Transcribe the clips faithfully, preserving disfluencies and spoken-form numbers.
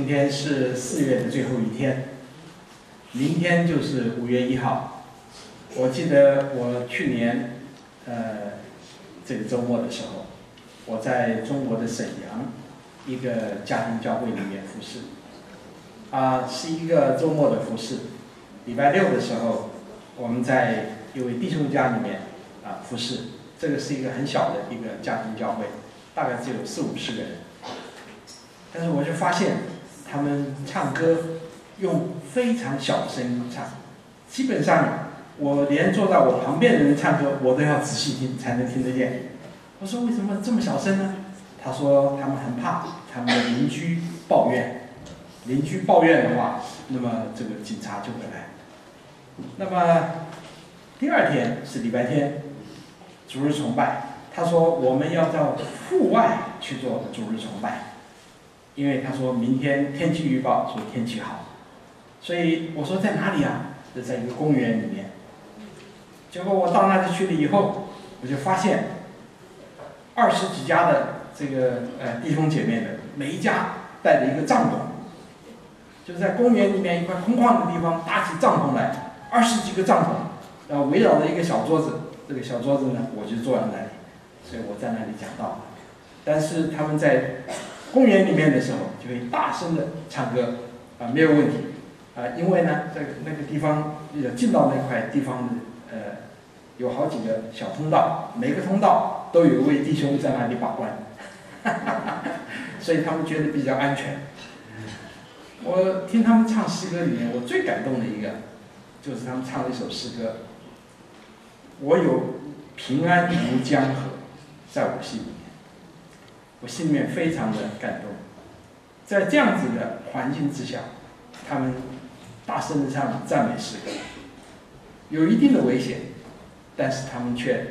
今天是四月的最后一天，明天就是五月一号。我记得我去年，呃，这个周末的时候，我在中国的沈阳一个家庭教会里面服侍，啊，是一个周末的服侍。礼拜六的时候，我们在一位弟兄家里面啊服侍，这个是一个很小的一个家庭教会，大概只有四五十个人。但是我就发现，他们唱歌用非常小的声音唱，基本上我连坐在我旁边的人唱歌，我都要仔细听才能听得见。我说为什么这么小声呢？他说他们很怕他们的邻居抱怨，邻居抱怨的话，那么这个警察就会来。那么第二天是礼拜天，主日崇拜，他说我们要到户外去做主日崇拜。因为他说明天天气预报说天气好，所以我说在哪里啊？就在一个公园里面。结果我到那里去了以后，我就发现二十几家的这个呃弟兄姐妹们，每一家带着一个帐篷，就在公园里面一块空旷的地方搭起帐篷来，二十几个帐篷，然后围绕着一个小桌子，这个小桌子呢，我就坐在那里，所以我在那里讲道。但是他们在公园里面的时候，就会大声的唱歌，啊，没有问题，啊，因为呢，这个那个地方要进到那块地方的，呃，有好几个小通道，每个通道都有一位弟兄在那里把关，所以他们觉得比较安全。我听他们唱诗歌里面，我最感动的一个，就是他们唱了一首诗歌，我有平安如江河，在我心里。我心里面非常的感动，在这样子的环境之下，他们大声的唱赞美诗歌，有一定的危险，但是他们却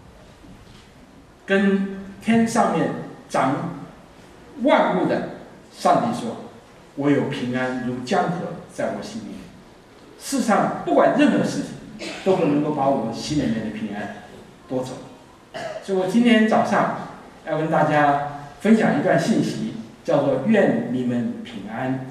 跟天上面掌万物的上帝说：“我有平安如江河在我心里。”世上不管任何事情，都不能够把我心里面的平安夺走。所以我今天早上要跟大家分享一段信息，叫做愿你们平安。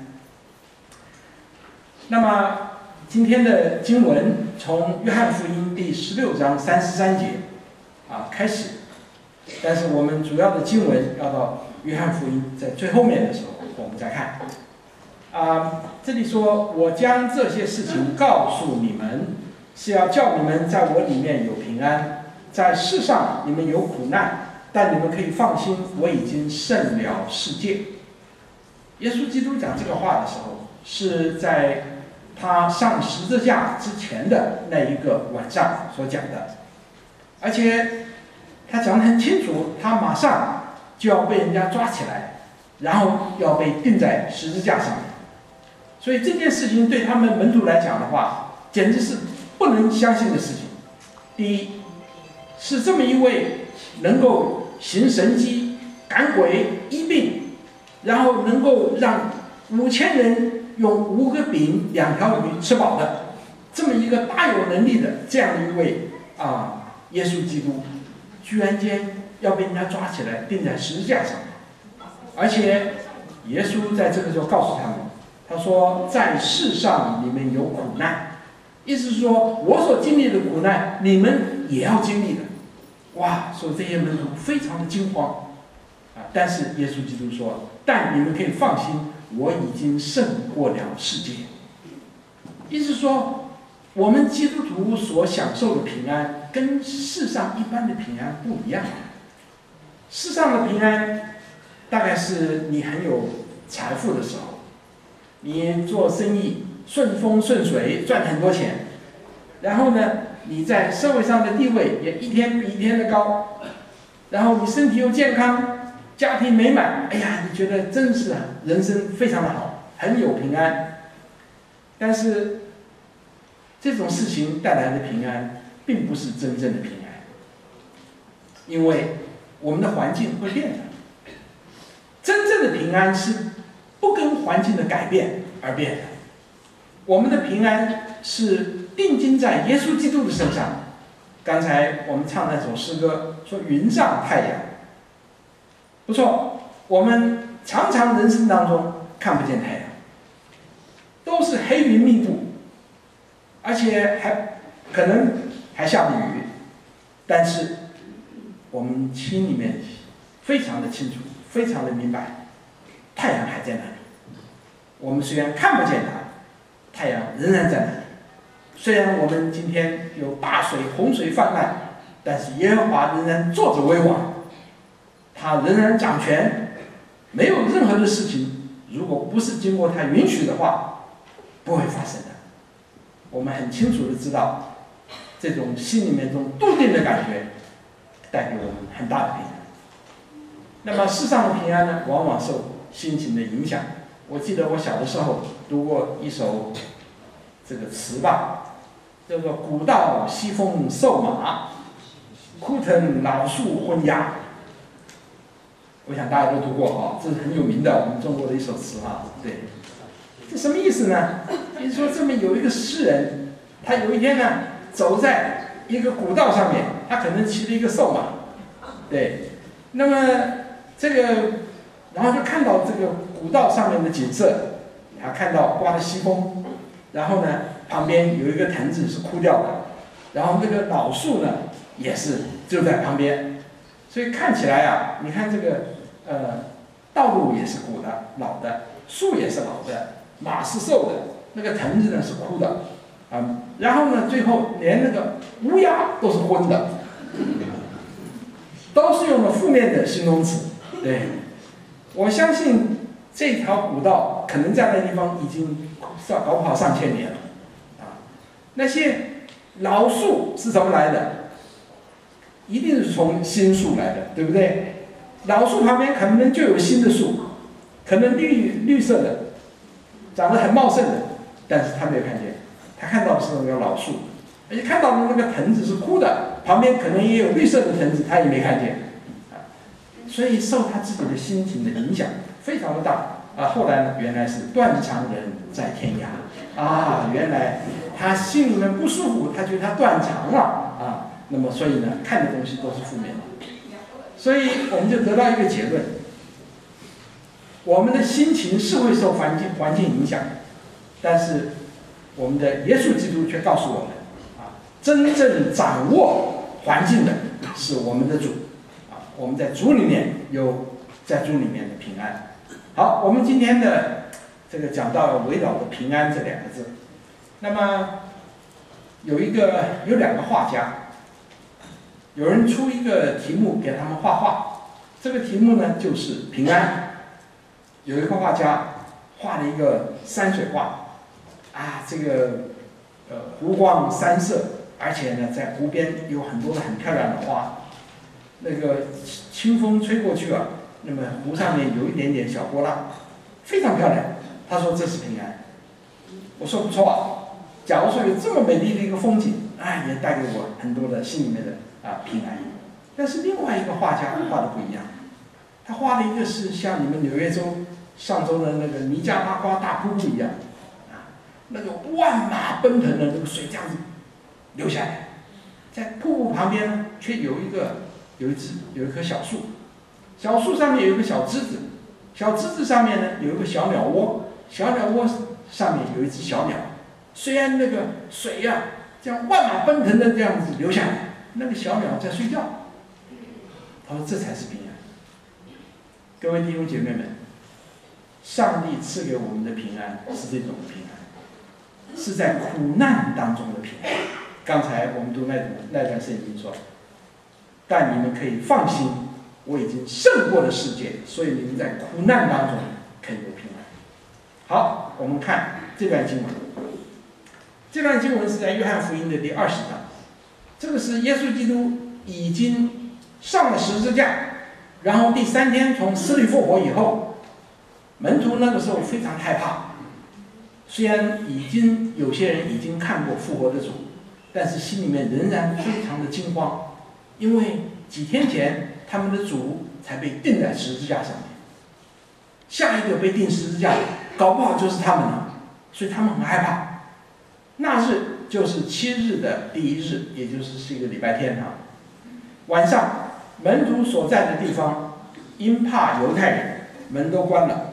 那么今天的经文从约翰福音第十六章三十三节啊开始，但是我们主要的经文要到约翰福音在最后面的时候我们再看。啊，这里说我将这些事情告诉你们，是要叫你们在我里面有平安，在世上你们有苦难，但你们可以放心，我已经胜了世界。耶稣基督讲这个话的时候，是在他上十字架之前的那一个晚上所讲的，而且他讲得很清楚，他马上就要被人家抓起来，然后要被钉在十字架上面。所以这件事情对他们门徒来讲的话，简直是不能相信的事情。第一，是这么一位能够行神迹、赶鬼、医病，然后能够让五千人用五个饼、两条鱼吃饱的，这么一个大有能力的这样的一位啊，耶稣基督，居然间要被人家抓起来钉在十字架上，而且耶稣在这个时候告诉他们，他说：“在世上你们有苦难。”意思是说，我所经历的苦难，你们也要经历的。哇！所以这些门徒非常的惊慌啊！但是耶稣基督说：“但你们可以放心，我已经胜过了世界。”意思说，我们基督徒所享受的平安，跟世上一般的平安不一样。世上的平安，大概是你很有财富的时候，你做生意顺风顺水，赚很多钱，然后呢，你在社会上的地位也一天比一天的高，然后你身体又健康，家庭美满，哎呀，你觉得真是人生非常的好，很有平安。但是这种事情带来的平安，并不是真正的平安，因为我们的环境会变的。真正的平安是不跟环境的改变而变的，我们的平安是定睛在耶稣基督的身上。刚才我们唱那首诗歌说云上太阳，不错，我们常常人生当中看不见太阳，都是黑云密布，而且还可能还下着雨，但是我们心里面非常的清楚，非常的明白，太阳还在那里。我们虽然看不见它，太阳仍然在那里。虽然我们今天有大水、洪水泛滥，但是耶和华仍然坐着为王，他仍然掌权，没有任何的事情，如果不是经过他允许的话，不会发生的。我们很清楚的知道，这种心里面这种笃定的感觉，带给我们很大的平安。那么世上的平安呢，往往受心情的影响。我记得我小的时候读过一首这个词吧，叫做“古道西风瘦马，枯藤老树昏鸦”。我想大家都读过哈，这是很有名的我们中国的一首词啊。对，这什么意思呢？比如说，这么有一个诗人，他有一天呢，走在一个古道上面，他可能骑了一个瘦马，对，那么这个，然后就看到这个古道上面的景色，他看到刮着西风，然后呢，旁边有一个藤子是枯掉的，然后那个老树呢，也是就在旁边，所以看起来啊，你看这个呃，道路也是古的、老的，树也是老的，马是瘦的，那个藤子呢是枯的，啊、嗯，然后呢，最后连那个乌鸦都是昏的，都是用了负面的形容词。对，我相信这条古道可能在那地方已经搞不好上千年了，啊，那些老树是怎么来的？一定是从新树来的，对不对？老树旁边可能就有新的树，可能绿绿色的，长得很茂盛的，但是他没有看见，他看到的是那个老树，而且看到的那个藤子是枯的，旁边可能也有绿色的藤子，他也没看见。所以受他自己的心情的影响非常的大啊。后来呢，原来是断肠人在天涯啊，原来他心里面不舒服，他觉得他断肠了啊。那么所以呢，看的东西都是负面的。所以我们就得到一个结论：我们的心情是会受环境环境影响，但是我们的耶稣基督却告诉我们啊，真正掌握环境的是我们的主。我们在主里面有在主里面的平安。好，我们今天的这个讲到围绕着平安这两个字。那么有一个有两个画家，有人出一个题目给他们画画，这个题目呢就是平安。有一个画家画了一个山水画，啊，这个呃湖光山色，而且呢在湖边有很多的很漂亮的花。那个清风吹过去啊，那么湖上面有一点点小波浪，非常漂亮。他说这是平安。我说不错啊，假如说有这么美丽的一个风景，哎，也带给我很多的心里面的啊平安。但是另外一个画家画的不一样，他画了一个是像你们纽约州上周的那个尼加拉瓜大瀑布一样，啊，那个万马奔腾的那个水这样子流下来，在瀑布旁边呢，却有一个。有一只有一棵小树，小树上面有一个小枝子，小枝子上面呢有一个小鸟窝，小鸟窝上面有一只小鸟。虽然那个水呀、啊、这样万马奔腾的这样子流下来，那个小鸟在睡觉。他说这才是平安。各位弟兄姐妹们，上帝赐给我们的平安是这种平安，是在苦难当中的平安。刚才我们读那那段圣经说。但你们可以放心，我已经胜过了世界，所以你们在苦难当中可以有平安。好，我们看这段经文。这段经文是在约翰福音的第二十章，这个是耶稣基督已经上了十字架，然后第三天从死里复活以后，门徒那个时候非常害怕。虽然已经有些人已经看过复活的主，但是心里面仍然非常的惊慌。因为几天前他们的主才被钉在十字架上面，下一个被钉十字架搞不好就是他们了，所以他们很害怕。那日就是七日的第一日，也就是是一个礼拜天哈。晚上门徒所在的地方，因怕犹太人，门都关了，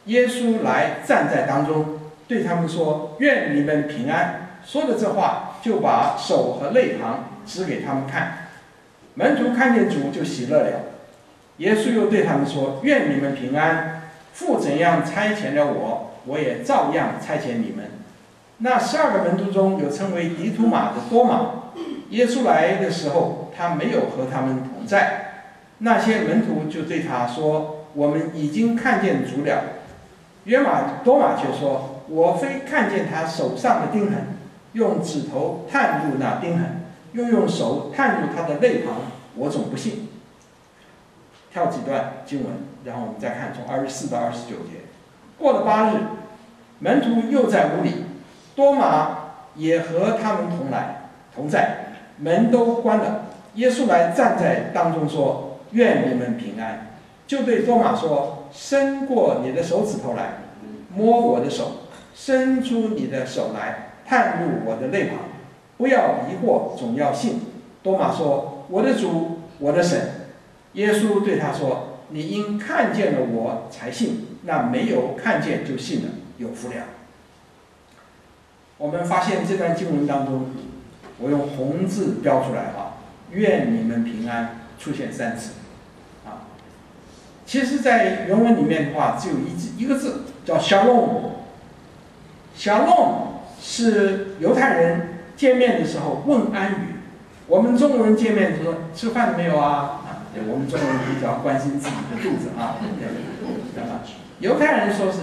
耶稣来站在当中，对他们说：“愿你们平安。”说了这话，就把手和肋旁指给他们看。门徒看见主就喜乐了。耶稣又对他们说：“愿你们平安。父怎样差遣了我，我也照样差遣你们。”那十二个门徒中有称为迪图马的多马，耶稣来的时候，他没有和他们同在。那些门徒就对他说：“我们已经看见主了。”约马多马却说：“我非看见他手上的钉痕，用指头探入那钉痕，又用手探入他的肋旁，我总不信。”跳几段经文，然后我们再看从二十四到二十九节。过了八日，门徒又在屋里，多马也和他们同来同在，门都关了。耶稣来站在当中说：“愿你们平安。”就对多马说：“伸过你的手指头来，摸我的手；伸出你的手来，探入我的肋旁。不要疑惑，总要信。”多马说：“我的主，我的神。”耶稣对他说：“你因看见了我才信，那没有看见就信了，有福了。”我们发现这段经文当中，我用红字标出来啊，“愿你们平安”出现三次。啊，其实，在原文里面的话，只有一字一个字，叫 shalom。shalom 是犹太人见面的时候问安语。我们中国人见面说吃饭了没有啊？我们中国人比较关心自己的肚子啊。犹太人说是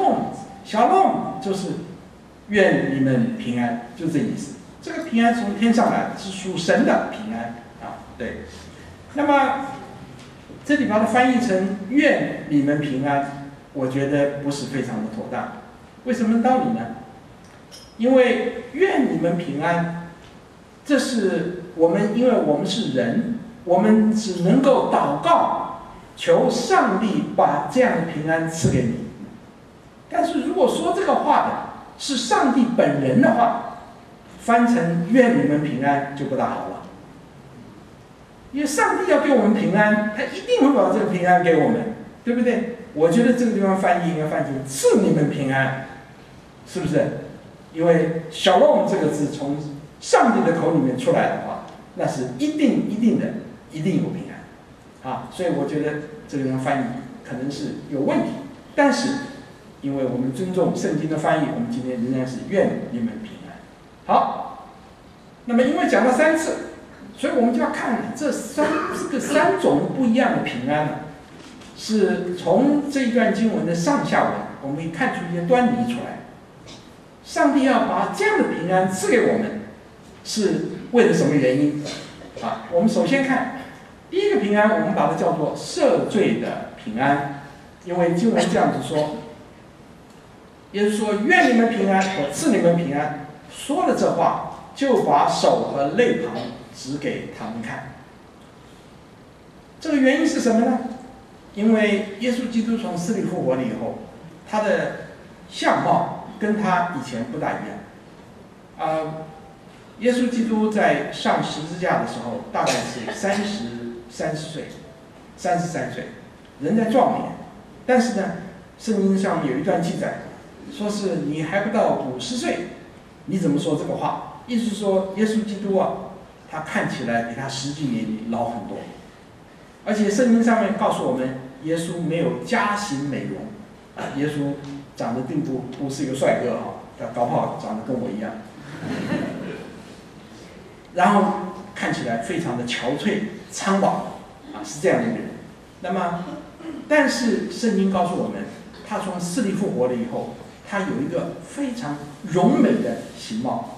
shalom，shalom 就是愿你们平安，就这意思。这个平安从天上来，是属神的平安啊。对。那么这里把它翻译成愿你们平安，我觉得不是非常的妥当。为什么道理呢？因为愿你们平安，这是我们，因为我们是人，我们只能够祷告，求上帝把这样的平安赐给你。但是如果说这个话的是上帝本人的话，翻成愿你们平安就不大好了。因为上帝要给我们平安，他一定会把这个平安给我们，对不对？我觉得这个地方翻译应该翻成赐你们平安，是不是？因为shalom这个字从上帝的口里面出来的话，那是一定一定的，一定有平安啊。所以我觉得这个地方翻译可能是有问题。但是因为我们尊重圣经的翻译，我们今天仍然是愿你们平安。好，那么因为讲了三次，所以我们就要看这三这个三种不一样的平安呢，是从这一段经文的上下文，我们可以看出一些端倪出来。上帝要把这样的平安赐给我们，是为了什么原因？啊，我们首先看第一个平安，我们把它叫做赦罪的平安，因为经文这样子说，耶稣说：“愿你们平安，我赐你们平安。”说了这话，就把手和肋旁指给他们看。这个原因是什么呢？因为耶稣基督从死里复活了以后，他的相貌跟他以前不大一样。啊、呃，耶稣基督在上十字架的时候，大概是三十三十岁，三十三岁，人在壮年。但是呢，圣经上有一段记载，说是你还不到五十岁，你怎么说这个话？意思是说，耶稣基督啊，他看起来比他实际年龄老很多。而且圣经上面告诉我们，耶稣没有加型美容，啊，耶稣长得并不不是一个帅哥哈，他搞不好长得跟我一样，然后看起来非常的憔悴苍老，啊，是这样的一个人。那么，但是圣经告诉我们，他从死里复活了以后，他有一个非常荣美的形貌，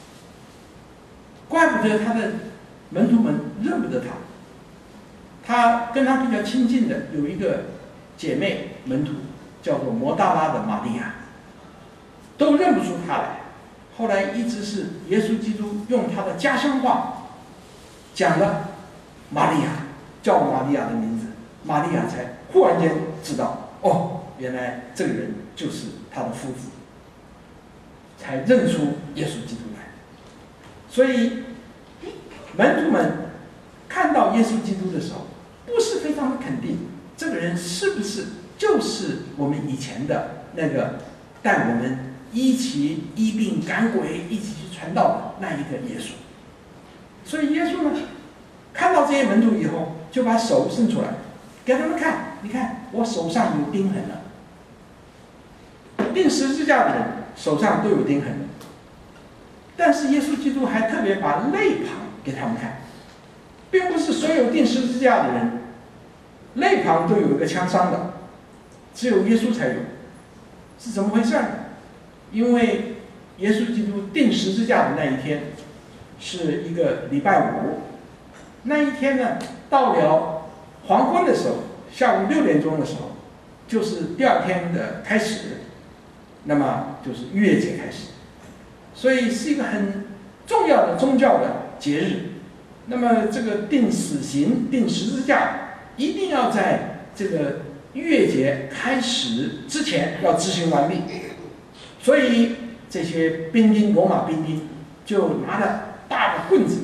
怪不得他的门徒们认不得他。他跟他比较亲近的有一个姐妹门徒，叫做摩大拉的玛利亚，都认不出他来。后来一直是耶稣基督用他的家乡话讲了玛利亚，叫玛利亚的名字，玛利亚才忽然间知道，哦，原来这个人就是他的夫子，才认出耶稣基督来。所以门徒们看到耶稣基督的时候，不是非常的肯定这个人是不是就是我们以前的那个带我们一起医病赶鬼、一起去传道的那一个耶稣。所以耶稣呢，看到这些门徒以后，就把手伸出来，给他们看，你看我手上有钉痕了。钉十字架的人手上都有钉痕的，但是耶稣基督还特别把肋旁给他们看，并不是所有钉十字架的人肋旁都有一个枪伤的，只有耶稣才有，是怎么回事呢？因为耶稣基督钉十字架的那一天是一个礼拜五，那一天呢，到了黄昏的时候，下午六点钟的时候，就是第二天的开始，那么就是逾越节开始，所以是一个很重要的宗教的节日。那么这个定死刑、定十字架，一定要在这个逾越节开始之前要执行完毕。所以这些兵丁，罗马兵丁就拿着大的棍子，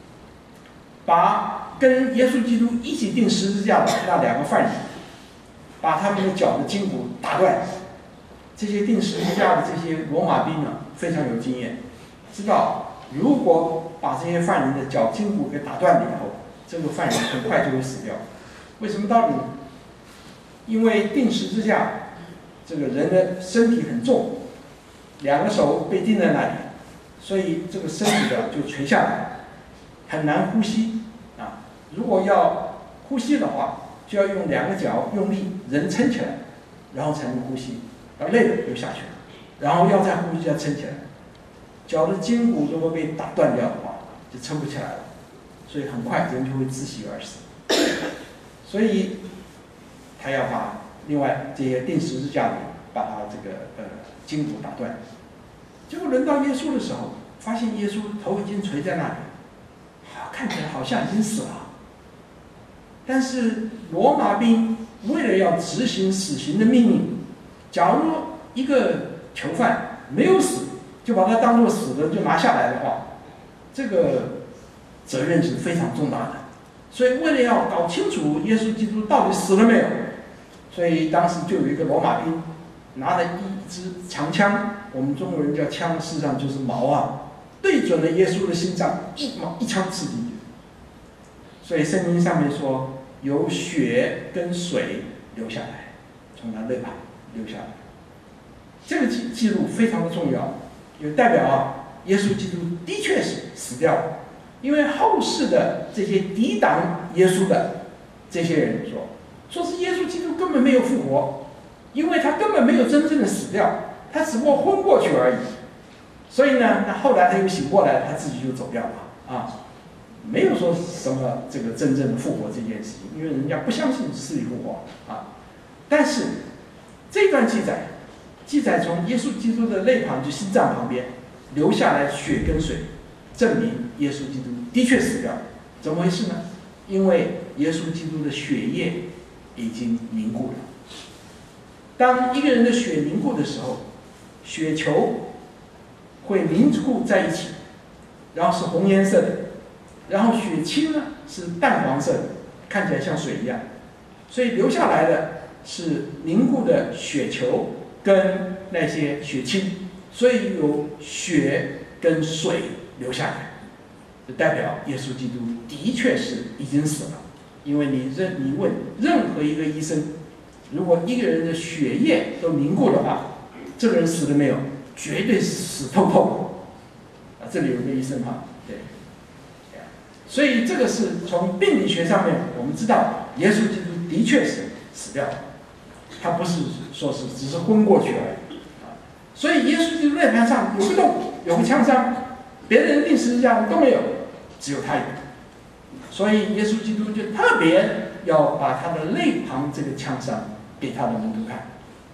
把跟耶稣基督一起钉十字架的那两个犯人，把他们的脚的筋骨打断。这些钉十字架的这些罗马兵呢，非常有经验，知道如果把这些犯人的脚筋骨给打断了以后，这个犯人很快就会死掉。为什么道理呢？因为钉十字架，这个人的身体很重，两个手被钉在那里，所以这个身体的就垂下来，很难呼吸啊。如果要呼吸的话，就要用两个脚用力人撑起来，然后才能呼吸。而累了就下去了，然后要再呼吸，要撑起来。脚的筋骨如果被打断掉的话，就撑不起来了，所以很快人就会窒息而死。所以他要把另外这些钉十字架的人把他这个呃筋骨打断。结果轮到耶稣的时候，发现耶稣头已经垂在那里，看起来好像已经死了。但是罗马兵为了要执行死刑的命令，假如一个囚犯没有死，就把他当作死的就拿下来的话，这个责任是非常重大的。所以为了要搞清楚耶稣基督到底死了没有，所以当时就有一个罗马兵拿了一支长枪，我们中国人叫枪，事实上就是矛啊，对准了耶稣的心脏，一矛一枪刺进去。所以圣经上面说，有血跟水流下来，从他肋旁流下来。这个记记录非常的重要，也代表啊，耶稣基督的确是死掉了。因为后世的这些抵挡耶稣的这些人说，说是耶稣基督根本没有复活，因为他根本没有真正的死掉，他只不过昏过去而已。所以呢，那后来他又醒过来，他自己就走掉了啊，没有说什么这个真正的复活这件事情，因为人家不相信死里复活啊。但是这段记载，记载从耶稣基督的肋旁就心脏旁边流下来血跟水，证明耶稣基督的确死掉了。怎么回事呢？因为耶稣基督的血液已经凝固了。当一个人的血凝固的时候，血球会凝固在一起，然后是红颜色的，然后血清呢是淡黄色的，看起来像水一样。所以留下来的是凝固的血球跟那些血清，所以有血跟水留下来，就代表耶稣基督的确是已经死了。因为你任你问任何一个医生，如果一个人的血液都凝固的话，这个人死了没有？绝对是死透透啊！这里有个医生哈，对，所以这个是从病理学上面我们知道，耶稣基督的确是死掉了，他不是说是只是昏过去而已啊。所以耶稣基督肋旁上有个洞，有个枪伤，别人钉十字架都没有，只有他有。所以耶稣基督就特别要把他的肋旁这个枪伤给他的门徒看。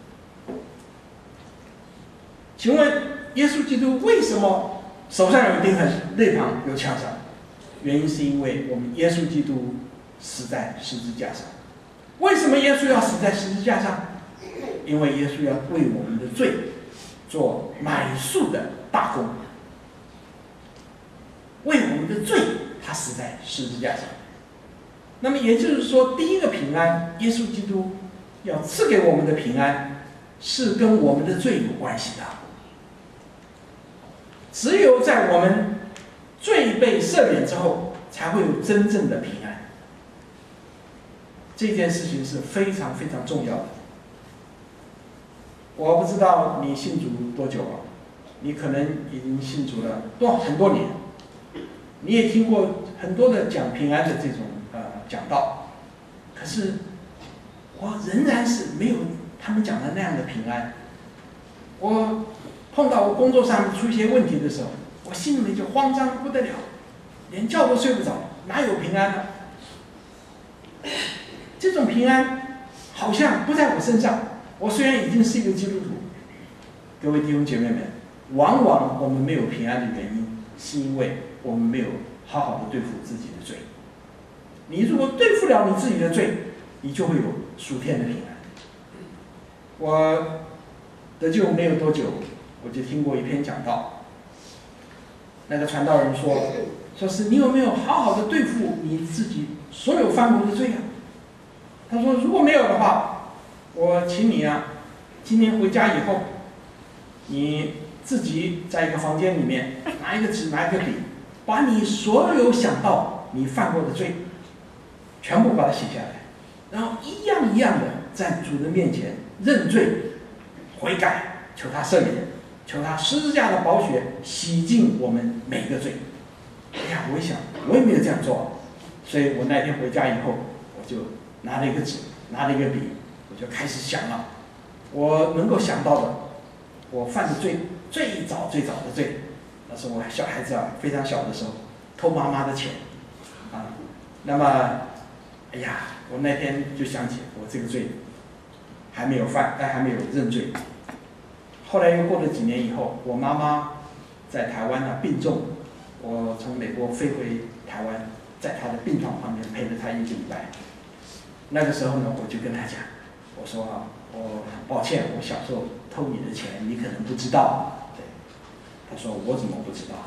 请问耶稣基督为什么手上有钉痕，肋旁有枪伤？原因是因为我们耶稣基督死在十字架上。为什么耶稣要死在十字架上？因为耶稣要为我们的罪做买赎的大功，为我们的罪，他死在十字架上。那么也就是说，第一个平安，耶稣基督要赐给我们的平安，是跟我们的罪有关系的。只有在我们罪被赦免之后，才会有真正的平安。这件事情是非常非常重要的。我不知道你信主多久了，你可能已经信主了多很多年，你也听过很多的讲平安的这种呃讲道，可是我仍然是没有他们讲的那样的平安。我碰到我工作上出一些问题的时候，我心里面就慌张不得了，连觉都睡不着，哪有平安呢？这种平安好像不在我身上。我虽然已经是一个基督徒，各位弟兄姐妹们，往往我们没有平安的原因，是因为我们没有好好的对付自己的罪。你如果对付了你自己的罪，你就会有属天的平安。我得救没有多久，我就听过一篇讲道，那个传道人说，说是你有没有好好的对付你自己所有犯过的罪啊？他说如果没有的话，我请你啊，今天回家以后，你自己在一个房间里面拿一个纸拿一个笔，把你所有想到你犯过的罪全部把它写下来，然后一样一样的在主的面前认罪悔改，求他赦免，求他十字架的宝血洗净我们每个罪。哎呀，我一想我也没有这样做，所以我那天回家以后，我就拿了一个纸拿了一个笔，我就开始想了我能够想到的我犯的罪，最早最早的罪，那是我小孩子啊，非常小的时候偷妈妈的钱啊。那么哎呀，我那天就想起我这个罪还没有犯，但还没有认罪。后来又过了几年以后，我妈妈在台湾呢病重，我从美国飞回台湾，在她的病床旁边陪着她一个礼拜。那个时候呢，我就跟她讲，我说啊，我很抱歉，我小时候偷你的钱，你可能不知道。对，她说我怎么不知道？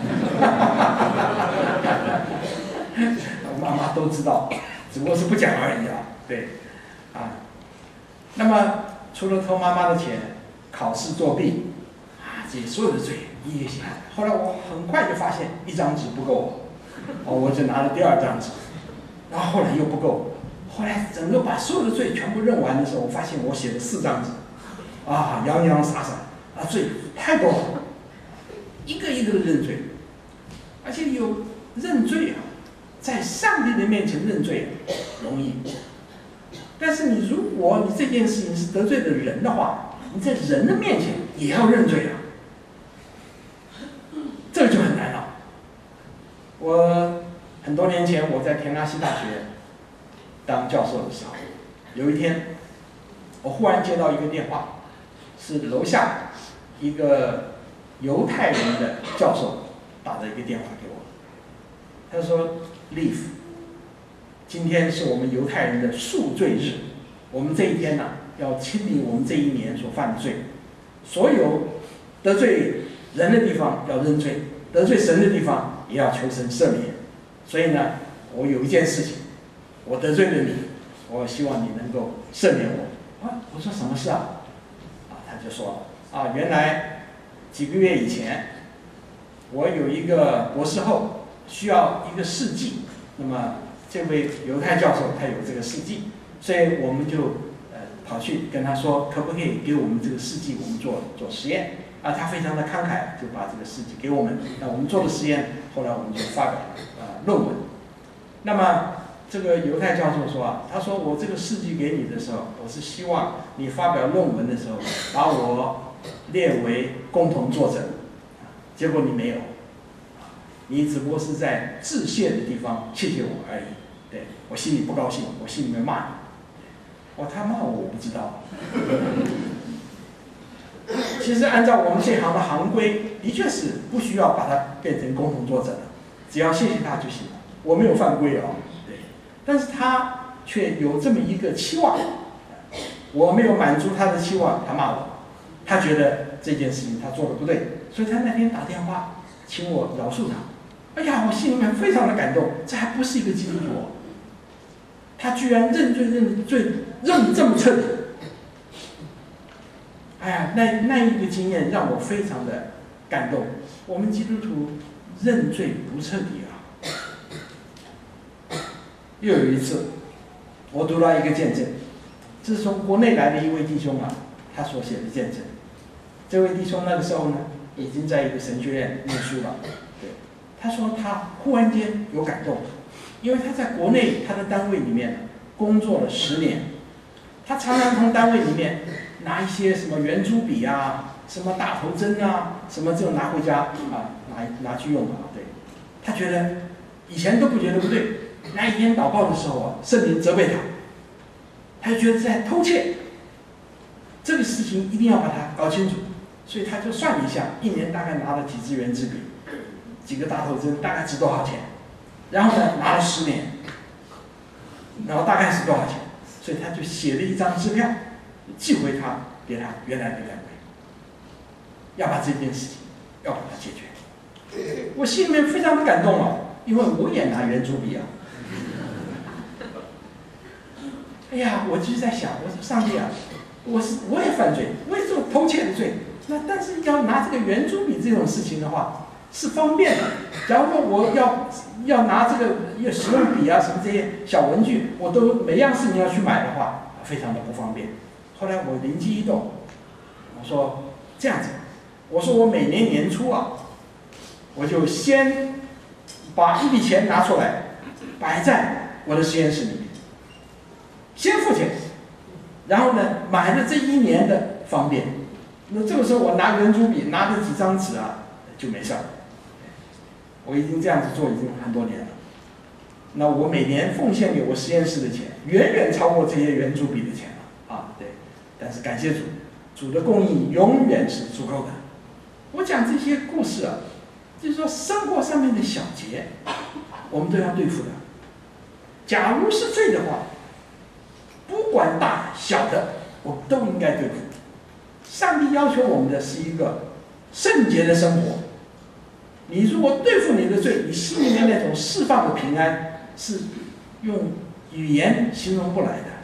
我妈妈都知道，只不过是不讲而已啊。对，啊，那么除了偷妈妈的钱，考试作弊，啊，这些所有的罪一一写下来。后来我很快就发现一张纸不够，哦，我就拿了第二张纸，然后后来又不够。后来整个把所有的罪全部认完的时候，我发现我写了四张纸，啊，洋洋洒洒，啊，罪太多了，一个一个的认罪，而且有认罪啊，在上帝的面前认罪容易，但是你如果你这件事情是得罪的人的话，你在人的面前也要认罪啊，这个就很难了。我很多年前我在田纳西大学当教授的时候，有一天我忽然接到一个电话，是楼下一个犹太人的教授打了一个电话给我，他说 Leaf， 今天是我们犹太人的赎罪日，我们这一天呢、啊、要清理我们这一年所犯的罪，所有得罪人的地方要认罪，得罪神的地方也要求神赦免。所以呢，我有一件事情，我得罪了你，我希望你能够赦免我。啊，我说什么事啊？啊，他就说啊，原来几个月以前，我有一个博士后需要一个试剂，那么这位犹太教授他有这个试剂，所以我们就呃跑去跟他说，可不可以给我们这个试剂，我们做做实验。啊，他非常的慷慨，就把这个试剂给我们。那我们做了实验，后来我们就发表了呃论文。那么这个犹太教授说啊，他说我这个试剂给你的时候，我是希望你发表论文的时候把我列为共同作者，结果你没有，你只不过是在致谢的地方谢谢我而已。对，我心里不高兴，我心里面骂你。哦，他骂我我不知道。其实按照我们这行的行规，的确是不需要把它变成共同作者的，只要谢谢他就行了。我没有犯规哦，对。但是他却有这么一个期望，我没有满足他的期望，他骂我，他觉得这件事情他做的不对，所以他那天打电话请我饶恕他。哎呀，我心里面非常的感动，这还不是一个基督徒。 他居然认罪认罪认得这么彻底。哎呀，那那一个经验让我非常的感动。我们基督徒认罪不彻底啊！又有一次，我读到一个见证，这是从国内来的一位弟兄啊，他所写的见证。这位弟兄那个时候呢，已经在一个神学院念书了。对，他说他忽然间有感动，因为他在国内他的单位里面工作了十年，他常常从单位里面拿一些什么圆珠笔啊、什么大头针啊、什么这种拿回家啊，拿拿去用啊。对，他觉得以前都不觉得不对，那一天祷告的时候啊，圣灵责备他，他就觉得在偷窃，这个事情一定要把它搞清楚。所以他就算了一下，一年大概拿了几支圆珠笔，几个大头针，大概值多少钱？然后呢，拿了十年，然后大概是多少钱？所以他就写了一张支票，寄回他给他原来的单位，要把这件事情要把它解决。我心里面非常的感动啊，因为我也拿圆珠笔啊。哎呀，我就是在想，我说上帝啊，我是我也犯罪，我也做偷窃的罪。那但是要拿这个圆珠笔这种事情的话，是方便的。假如说我要要拿这个要使用笔啊什么这些小文具，我都每样事情要去买的话，非常的不方便。后来我灵机一动，我说这样子，我说我每年年初啊，我就先把一笔钱拿出来，摆在我的实验室里面，先付钱，然后呢买了这一年的方便。那这个时候我拿圆珠笔，拿着几张纸啊，就没事了。我已经这样子做已经很多年了。那我每年奉献给我实验室的钱，远远超过这些圆珠笔的钱了啊！对，但是感谢主，主的供应永远是足够的。我讲这些故事啊，就是说生活上面的小节，我们都要对付的。假如是罪的话，不管大小的，我们都应该对付。上帝要求我们的是一个圣洁的生活。你如果对付你的罪，你心里面那种释放的平安，是用语言形容不来的。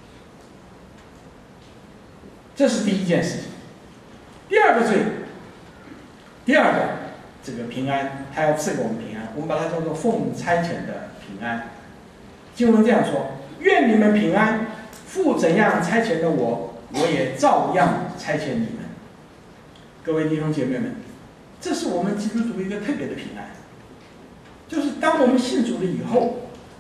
这是第一件事情。第二个罪，第二个这个平安，他要赐给我们平安，我们把它叫做奉差遣的平安。经文这样说：愿你们平安，父怎样差遣了我，我也照样差遣你们。各位弟兄姐妹们，这是我们基督徒一个特别的平安，就是当我们信主了以后，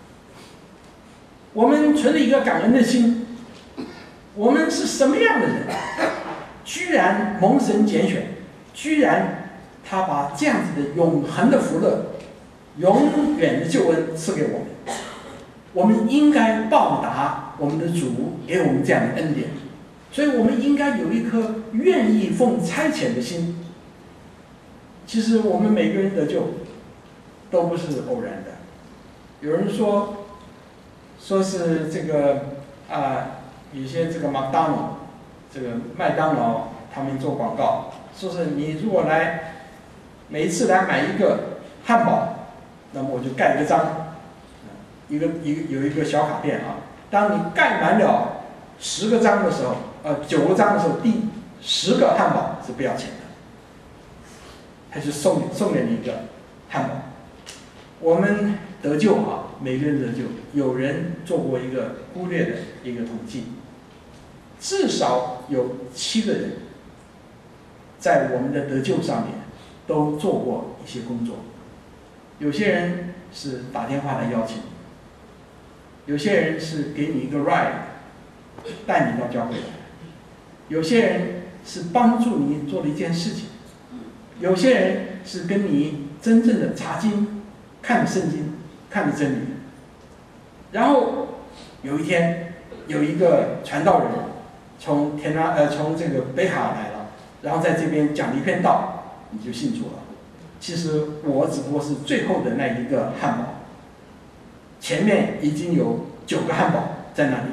我们存了一个感恩的心，我们是什么样的人，居然蒙神拣选，居然他把这样子的永恒的福乐、永远的救恩赐给我们，我们应该报答我们的主给我们这样的恩典。所以我们应该有一颗愿意奉差遣的心。其实我们每个人得救都不是偶然的。有人说，说是这个啊、呃，有些这个麦当劳，这个麦当劳他们做广告，说是你如果来每一次来买一个汉堡，那么我就盖一个章，一个一个有一个小卡片啊，当你盖满了十个章的时候。呃，九个章的时候，第十个汉堡是不要钱的，他就送你送给你一个汉堡。我们得救啊，每个人得救，有人做过一个忽略的一个统计，至少有七个人在我们的得救上面都做过一些工作。有些人是打电话来邀请，有些人是给你一个 ride， 带你到教会来。有些人是帮助你做了一件事情，有些人是跟你真正的查经、看圣经、看真理。然后有一天，有一个传道人从天南呃从这个北海来了，然后在这边讲了一篇道，你就信主了。其实我只不过是最后的那一个汉堡，前面已经有九个汉堡在那里。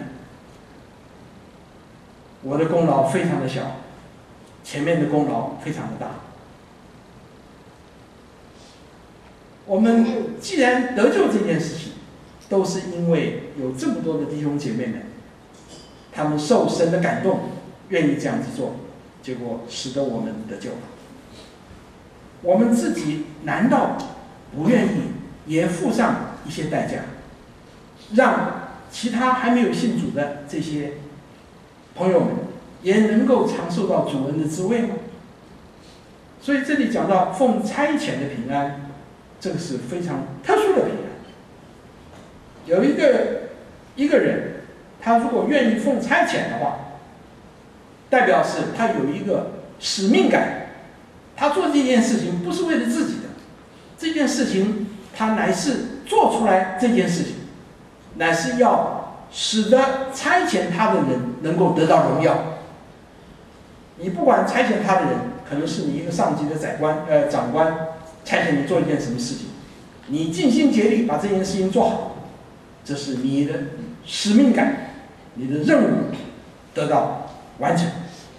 我的功劳非常的小，前面的功劳非常的大。我们既然得救这件事情， 都是因为有这么多的弟兄姐妹们，他们受神的感动，愿意这样子做，结果使得我们得救了。我们自己难道不愿意也付上一些代价，让其他还没有信主的这些朋友们也能够尝受到主恩的滋味吗？所以这里讲到奉差遣的平安，这个是非常特殊的平安。有一个一个人，他如果愿意奉差遣的话，代表是他有一个使命感，他做这件事情不是为了自己的，这件事情他乃是做出来这件事情，乃是要使得差遣他的人能够得到荣耀。你不管差遣他的人，可能是你一个上级的宰官呃长官，差遣你做一件什么事情，你尽心竭力把这件事情做好，这是你的使命感，你的任务得到完成。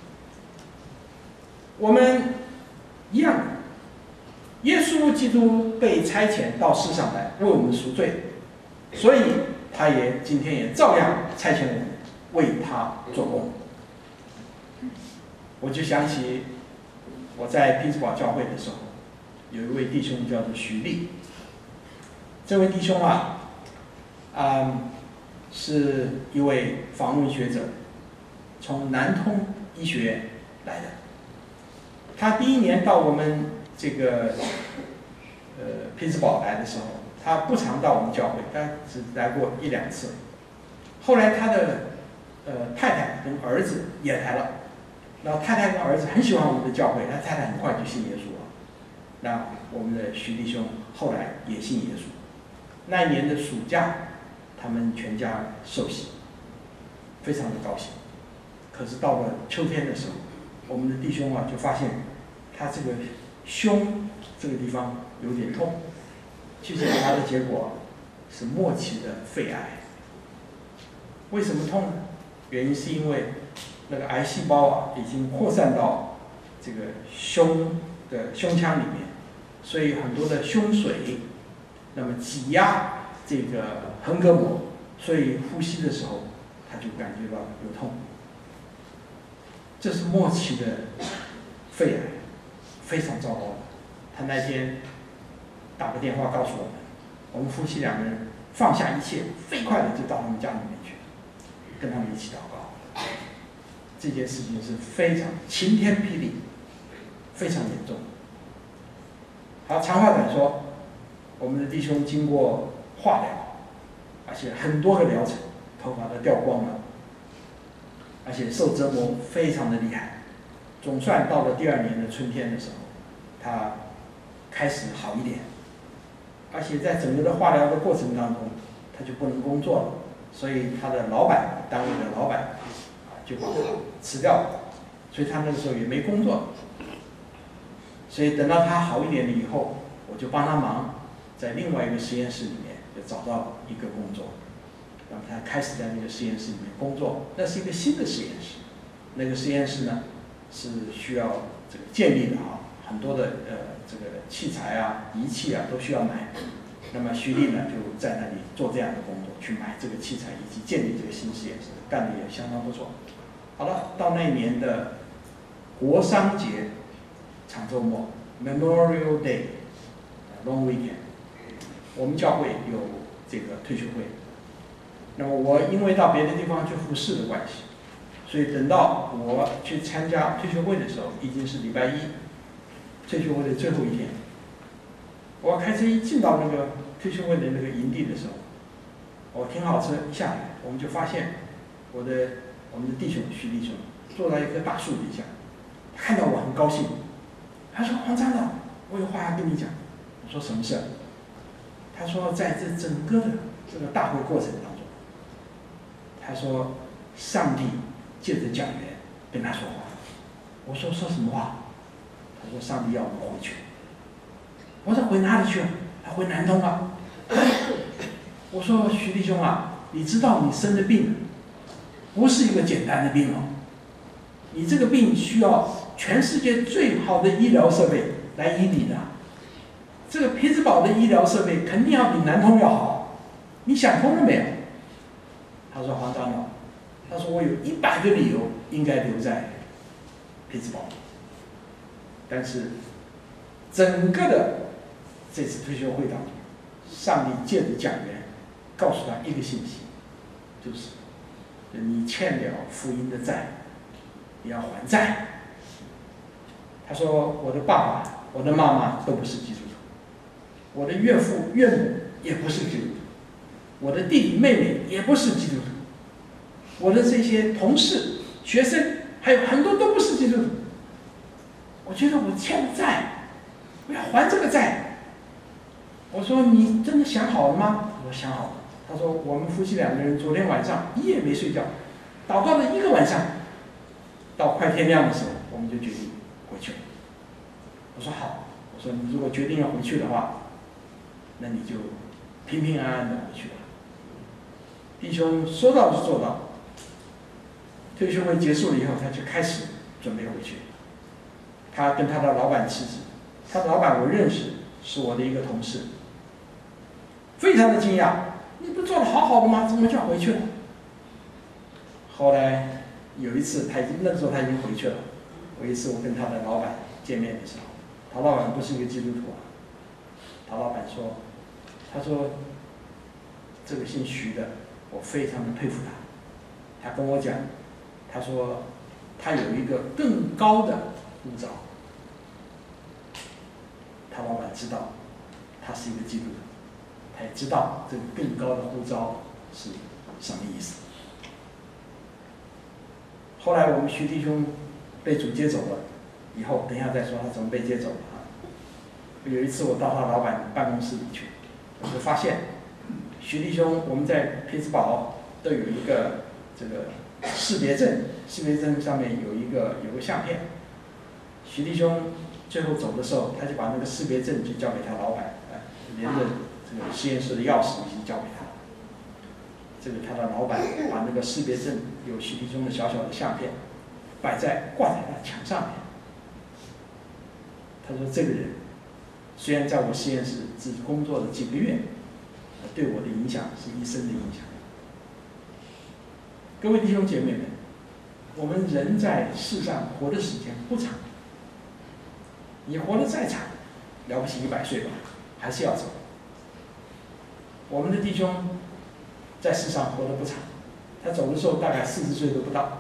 我们一样的，耶稣基督被差遣到世上来为我们赎罪，所以他也今天也照样差遣我们为他做工。我就想起我在匹兹堡教会的时候，有一位弟兄叫做许立。这位弟兄啊，嗯，是一位访问学者，从南通医学来的。他第一年到我们这个呃匹兹堡来的时候，他不常到我们教会，他只来过一两次。后来他的呃太太跟儿子也来了。然后太太跟儿子很喜欢我们的教会，他太太很快就信耶稣了。那我们的徐弟兄后来也信耶稣。那一年的暑假，他们全家受洗，非常的高兴。可是到了秋天的时候，我们的弟兄啊就发现他这个胸这个地方有点痛，去检查的结果是末期的肺癌。为什么痛呢？原因是因为那个癌细胞啊，已经扩散到这个胸的胸腔里面，所以很多的胸水，那么挤压这个横膈膜，所以呼吸的时候他就感觉到有痛。这是末期的肺癌，非常糟糕的。他那天打个电话告诉我们，我们夫妻两个人放下一切，飞快的就到他们家里面去，跟他们一起祷告。这件事情是非常晴天霹雳，非常严重。好，长话短说，我们的弟兄经过化疗，而且很多个疗程，头发都掉光了，而且受折磨非常的厉害。总算到了第二年的春天的时候，他开始好一点，而且在整个的化疗的过程当中，他就不能工作了，所以他的老板，单位的老板就把他辞掉了，所以他那个时候也没工作。所以等到他好一点了以后，我就帮他忙，在另外一个实验室里面就找到一个工作，那么他开始在那个实验室里面工作。那是一个新的实验室，那个实验室呢是需要这个建立的啊，很多的呃这个器材啊、仪器啊都需要买。那么徐丽呢就在那里做这样的工作，去买这个器材以及建立这个新实验室，干得也相当不错。好了，到那一年的国商节长周末 （Memorial Day）、Long Weekend， 我们教会有这个退休会。那么我因为到别的地方去服侍的关系，所以等到我去参加退休会的时候，已经是礼拜一，退休会的最后一天。我开车一进到那个退休会的那个营地的时候，我停好车一下来，我们就发现我的我们的弟兄徐弟兄坐在一棵大树底下，看到我很高兴，他说：“黄长老，我有话要跟你讲。”我说：“什么事？”他说：“在这整个的这个大会过程当中，他说上帝借着讲员跟他说话。”我说：“说什么话？”他说：“上帝要我们回去。”我说：“回哪里去？”他回南通啊。我说：“徐弟兄啊，你知道你生的病不是一个简单的病哦，你这个病需要全世界最好的医疗设备来医你的。这个匹兹堡的医疗设备肯定要比南通要好， 你想通了没有？他说黄长老，他说我有一百个理由应该留在匹兹堡，但是整个的这次退休会当中，上帝借着讲员告诉他一个信息，就是你欠了福音的债，你要还债。他说我的爸爸、我的妈妈都不是基督徒，我的岳父岳母也不是基督徒，我的弟弟妹妹也不是基督徒，我的这些同事、学生还有很多都不是基督徒。我觉得我欠债，我要还这个债。我说你真的想好了吗？我想好了。他说我们夫妻两个人昨天晚上一夜没睡觉，祷告了一个晚上，到快天亮的时候，我们就决定回去了。我说好，我说你如果决定要回去的话，那你就平平安安的回去吧。弟兄说到就做到。退休会结束了以后，他就开始准备回去。他跟他的老板辞职，他的老板我认识，是我的一个同事，非常的惊讶，你不做的好好的吗？怎么就要回去了？后来有一次，他已经那个时候他已经回去了。有一次我跟他的老板见面的时候，他老板不是一个基督徒啊，他老板说，他说这个姓徐的，我非常的佩服他。他跟我讲，他说他有一个更高的呼召。他老板知道他是一个基督徒，他也知道这个更高的呼召是什么意思。后来我们徐弟兄被主接走了，以后等一下再说他怎么被接走了啊。有一次我到他老板办公室里去，我就发现徐弟兄我们在匹兹堡都有一个这个识别证，识别证上面有一个有个相片。徐弟兄最后走的时候，他就把那个识别证就交给他老板，呃，连着这个实验室的钥匙已经交给他。这个他的老板把那个识别证有徐弟兄的小小的相片摆在挂在他墙上面。他说这个人虽然在我实验室只工作了几个月，对我的影响是一生的影响。各位弟兄姐妹们，我们人在世上活的时间不长，你活得再长，了不起一百岁吧，还是要走。我们的弟兄在世上活得不长，他走的时候大概四十岁都不到，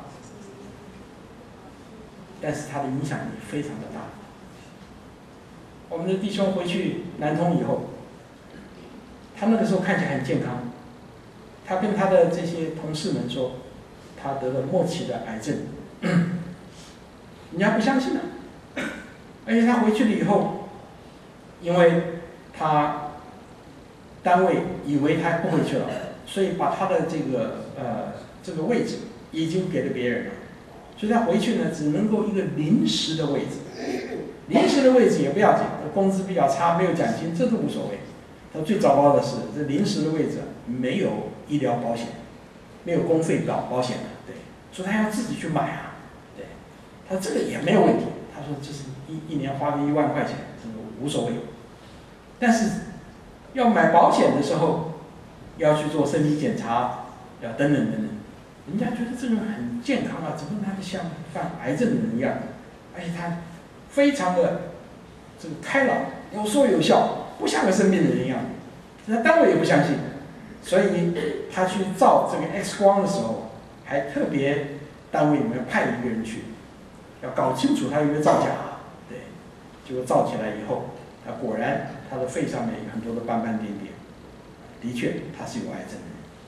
但是他的影响力非常的大。我们的弟兄回去南通以后，他那个时候看起来很健康，他跟他的这些同事们说，他得了末期的癌症，人家不相信啊。而且他回去了以后，因为他单位以为他不回去了，所以把他的这个呃这个位置已经给了别人了，所以他回去呢只能够一个临时的位置，临时的位置也不要紧，工资比较差，没有奖金，这都无所谓。他最糟糕的是，这临时的位置没有医疗保险，没有公费保保险的，对，所以他要自己去买啊，对，他这个也没有问题。他说这是一一年花个一万块钱，这个无所谓。但是要买保险的时候，要去做身体检查，要等等等等，人家觉得这个人很健康啊，怎么他像犯癌症的人一样？而且他非常的这个开朗，有说有笑，不像个生病的人一样。那单位也不相信，所以他去照这个 X 光的时候，还特别单位里面派一个人去。要搞清楚他有没有造假，对，结果造起来以后，他果然他的肺上面有很多的斑斑点点，的确他是有癌症的。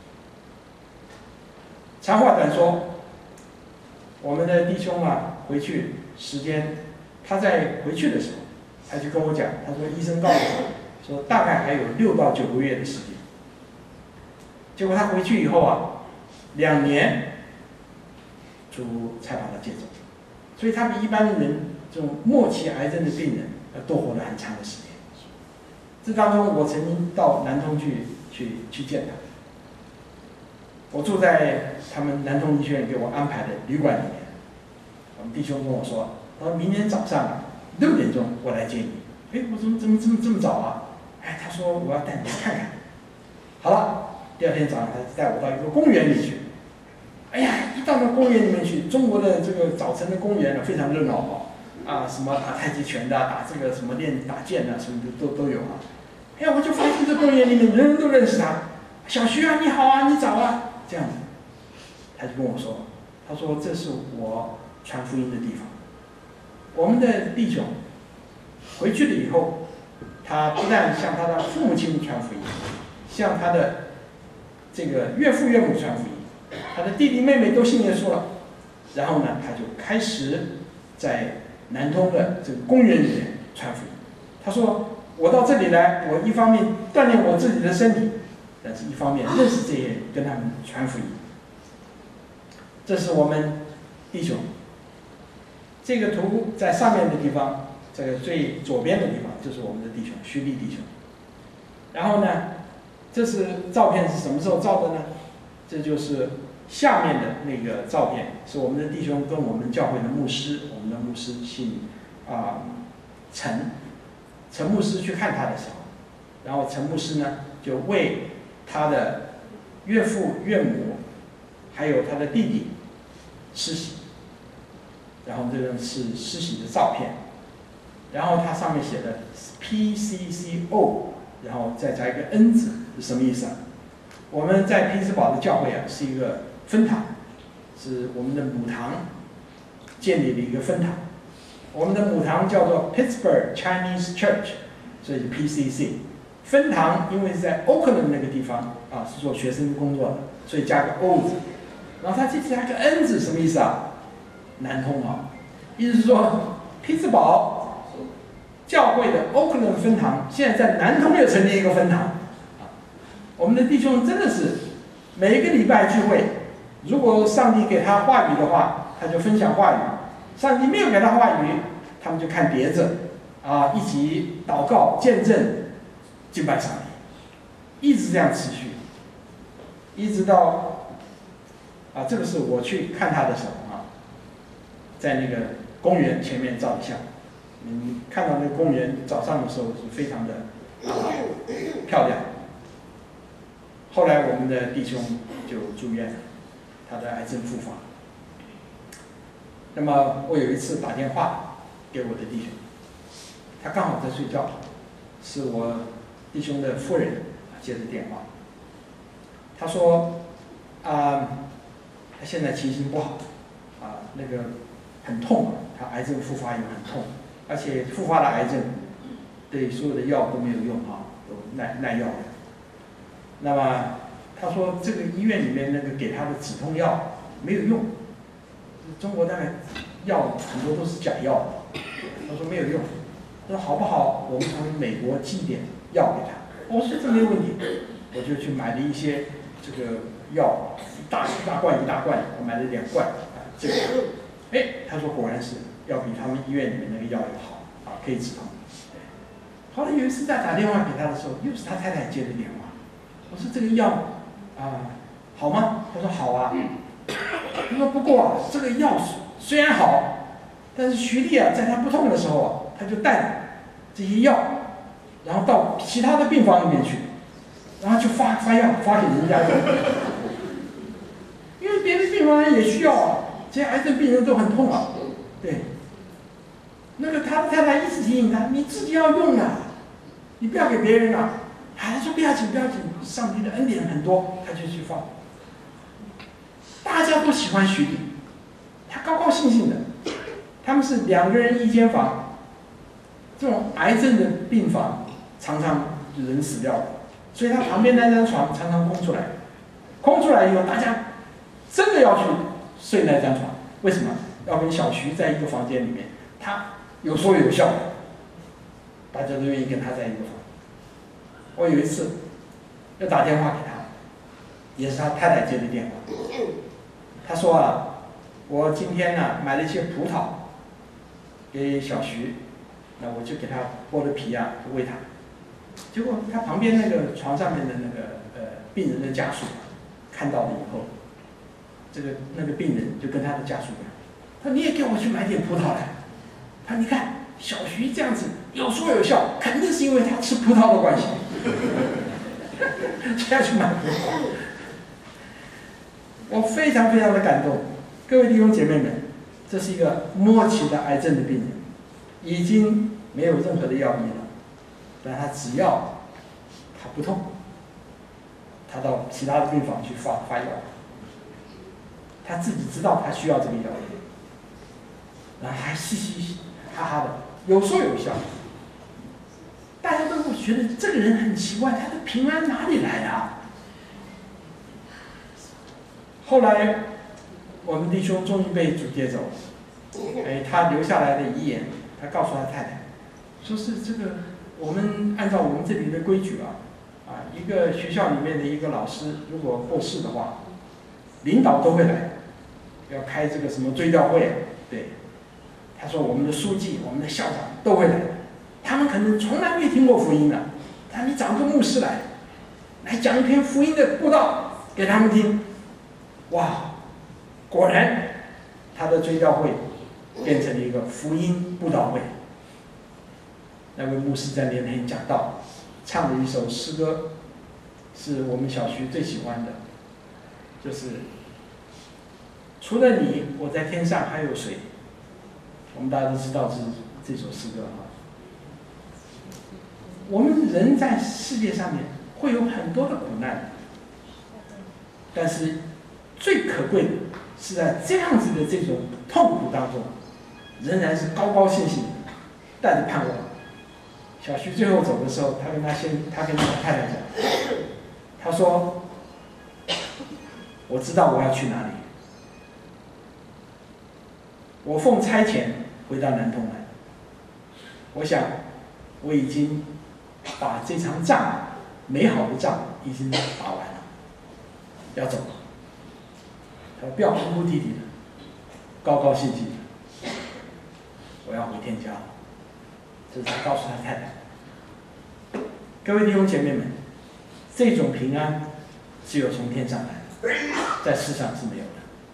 长话短说，我们的弟兄啊，回去时间，他在回去的时候，他就跟我讲，他说医生告诉我说大概还有六到九个月的时间。结果他回去以后啊，两年，主才把他接走。所以他比一般的人这种末期癌症的病人要多活了很长的时间。这当中，我曾经到南通去去去见他。我住在他们南通医学院给我安排的旅馆里面。我们弟兄跟我说，他说明天早上六点钟我来接你。哎，我怎么怎么这么这么早啊？哎，他说我要带你去看看。好了， 第二天早上，他带我到一个公园里去。哎呀，一到那公园里面去，中国的这个早晨的公园呢非常热闹哦，啊，什么打太极拳的，打这个什么练打剑的，什么的都都有啊。哎呀，我就发现这公园里面人人都认识他，小徐啊，你好啊，你早啊，这样子。他就跟我说，他说这是我传福音的地方。我们的弟兄回去了以后，他不但向他的父母亲传福音，向他的这个岳父岳母传福音，他的弟弟妹妹都信耶稣了。然后呢，他就开始在南通的这个公园里面传福音。他说：“我到这里来，我一方面锻炼我自己的身体，但是一方面认识这些人，跟他们传福音。”这是我们弟兄。这个图在上面的地方，这个最左边的地方就是我们的弟兄徐立弟兄。然后呢，这是照片是什么时候照的呢？这就是下面的那个照片，是我们的弟兄跟我们教会的牧师，我们的牧师姓啊陈，陈牧师去看他的时候，然后陈牧师呢就为他的岳父岳母还有他的弟弟施洗。然后这个是施洗的照片，然后它上面写的 P C C O， 然后再加一个 N 字，是什么意思啊？我们在匹兹堡的教会啊是一个分堂，是我们的母堂建立了一个分堂，我们的母堂叫做 Pittsburgh Chinese Church， 所以是 P C C。分堂因为是在 Oakland 那个地方啊，是做学生工作的，所以加个 O 字，然后它这加个 N 字什么意思啊？南通啊，意思是说，匹兹堡教会的 Oakland 分堂现在在南通又成立一个分堂。啊，我们的弟兄真的是每一个礼拜聚会，如果上帝给他话语的话，他就分享话语；上帝没有给他话语，他们就看碟子，啊，一起祷告、见证、敬拜上帝，一直这样持续，一直到啊，这个是我去看他的时候。在那个公园前面照的相，你看到那个公园早上的时候是非常的啊漂亮。后来我们的弟兄就住院了，他的癌症复发。那么我有一次打电话给我的弟兄，他刚好在睡觉，是我弟兄的夫人接的电话。他说啊，他现在情形不好，啊那个。很痛啊，他癌症复发也很痛，而且复发的癌症对所有的药都没有用啊，都耐耐药的。那么他说这个医院里面那个给他的止痛药没有用，中国大概药很多都是假药，他说没有用，他说好不好？我们从美国寄点药给他。我说这没有问题，我就去买了一些这个药，一大一大罐一大罐，我买了两罐啊，这个。哎，他说果然是要比他们医院里面那个药要好啊，可以止痛。后来有一次在打电话给他的时候，又是他太太接的电话。我说这个药啊好吗？他说好啊。他说不过啊，这个药虽然好，但是徐丽啊，在他不痛的时候啊，他就带这些药，然后到其他的病房里面去，然后就发发药发给人家用，因为别的病房人也需要啊。这些癌症病人都很痛啊，对。那个他的太太一直提醒他，你自己要用啊，你不要给别人啊。他说不要紧不要紧，上帝的恩典很多，他就去放。大家都喜欢徐丽，他高高兴兴的。他们是两个人一间房，这种癌症的病房常常人死掉了，所以他旁边那张床常常空出来，空出来以后，大家真的要去睡那张床，为什么？要跟小徐在一个房间里面，他有说有笑的，大家都愿意跟他在一个房。我有一次要打电话给他，也是他太太接的电话。他说啊，我今天呢买了一些葡萄给小徐，那我就给他剥了皮啊，喂他。结果他旁边那个床上面的那个呃病人的家属看到了以后，这个那个病人就跟他的家属讲，他说你也给我去买点葡萄来。他说你看小徐这样子有说有笑，肯定是因为他吃葡萄的关系。 就要去买葡萄。我非常非常的感动，各位弟兄姐妹们，这是一个末期的癌症的病人，已经没有任何的药医了，但他只要他不痛，他到其他的病房去发发药，他自己知道他需要这个药，然后还嘻嘻哈哈的，有说有笑。大家都会觉得这个人很奇怪，他的平安哪里来啊？后来，我们弟兄终于被主接走了。哎，他留下来的遗言，他告诉他太太，说是这个，我们按照我们这里的规矩啊，啊，一个学校里面的一个老师如果过世的话，领导都会来，要开这个什么追悼会啊，对。他说我们的书记、我们的校长都会来，他们可能从来没听过福音的，他你找个牧师来，来讲一篇福音的布道给他们听。哇，果然，他的追悼会变成了一个福音布道会。那位牧师在那天讲道，唱了一首诗歌，是我们小徐最喜欢的，就是除了你，我在天上还有谁？我们大家都知道这这首诗歌啊。我们人在世界上面会有很多的苦难，但是最可贵的是在这样子的这种痛苦当中，仍然是高高兴兴的，带着盼望。小徐最后走的时候，他跟他先，他跟他太太讲，他说：“我知道我要去哪里，我奉差遣回到南通来。我想我已经把这场仗，美好的仗已经打完了，要走了。他不要哭哭啼啼的，高高兴兴的，我要回天家了。”这是他告诉他太太。各位弟兄姐妹们，这种平安只有从天上来的，在世上是没有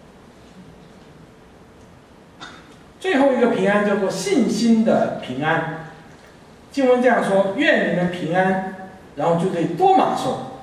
的。最后一个平安叫做信心的平安。经文这样说：“愿你们平安。”然后就对多马说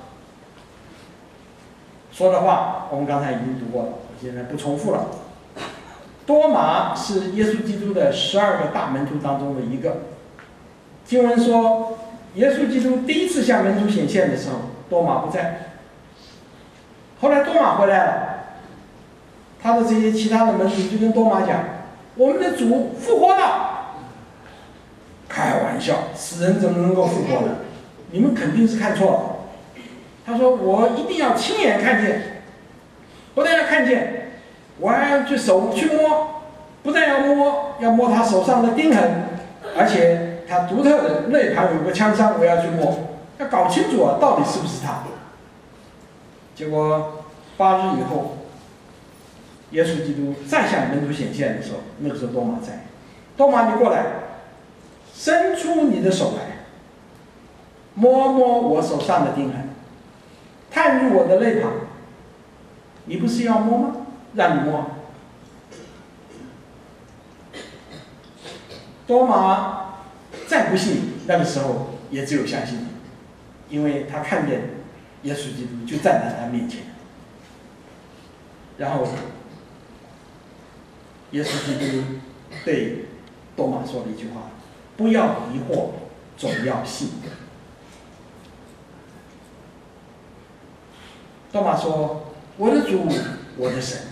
说的话，我们刚才已经读过了，我现在不重复了。多马是耶稣基督的十二个大门徒当中的一个。经文说，耶稣基督第一次向门徒显现的时候，多马不在。后来多马回来了，他的这些其他的门徒就跟多马讲：“我们的主复活了。”开玩笑，死人怎么能够复活呢？你们肯定是看错了。他说：“我一定要亲眼看见，不但要看见，我还要去手去摸，不但要摸，要摸他手上的钉痕，而且。”他独特的肋旁有个枪伤，我要去摸，要搞清楚啊，到底是不是他。结果八日以后，耶稣基督再向门徒显现的时候，那个时候多马在，多马你过来，伸出你的手来，摸摸我手上的钉痕，探入我的肋旁。你不是要摸吗？让你摸。多马。再不信，那个时候也只有相信，因为他看见耶稣基督就站在他面前。然后，耶稣基督对多马说了一句话：“不要疑惑，总要信。”多马说：“我的主，我的神。”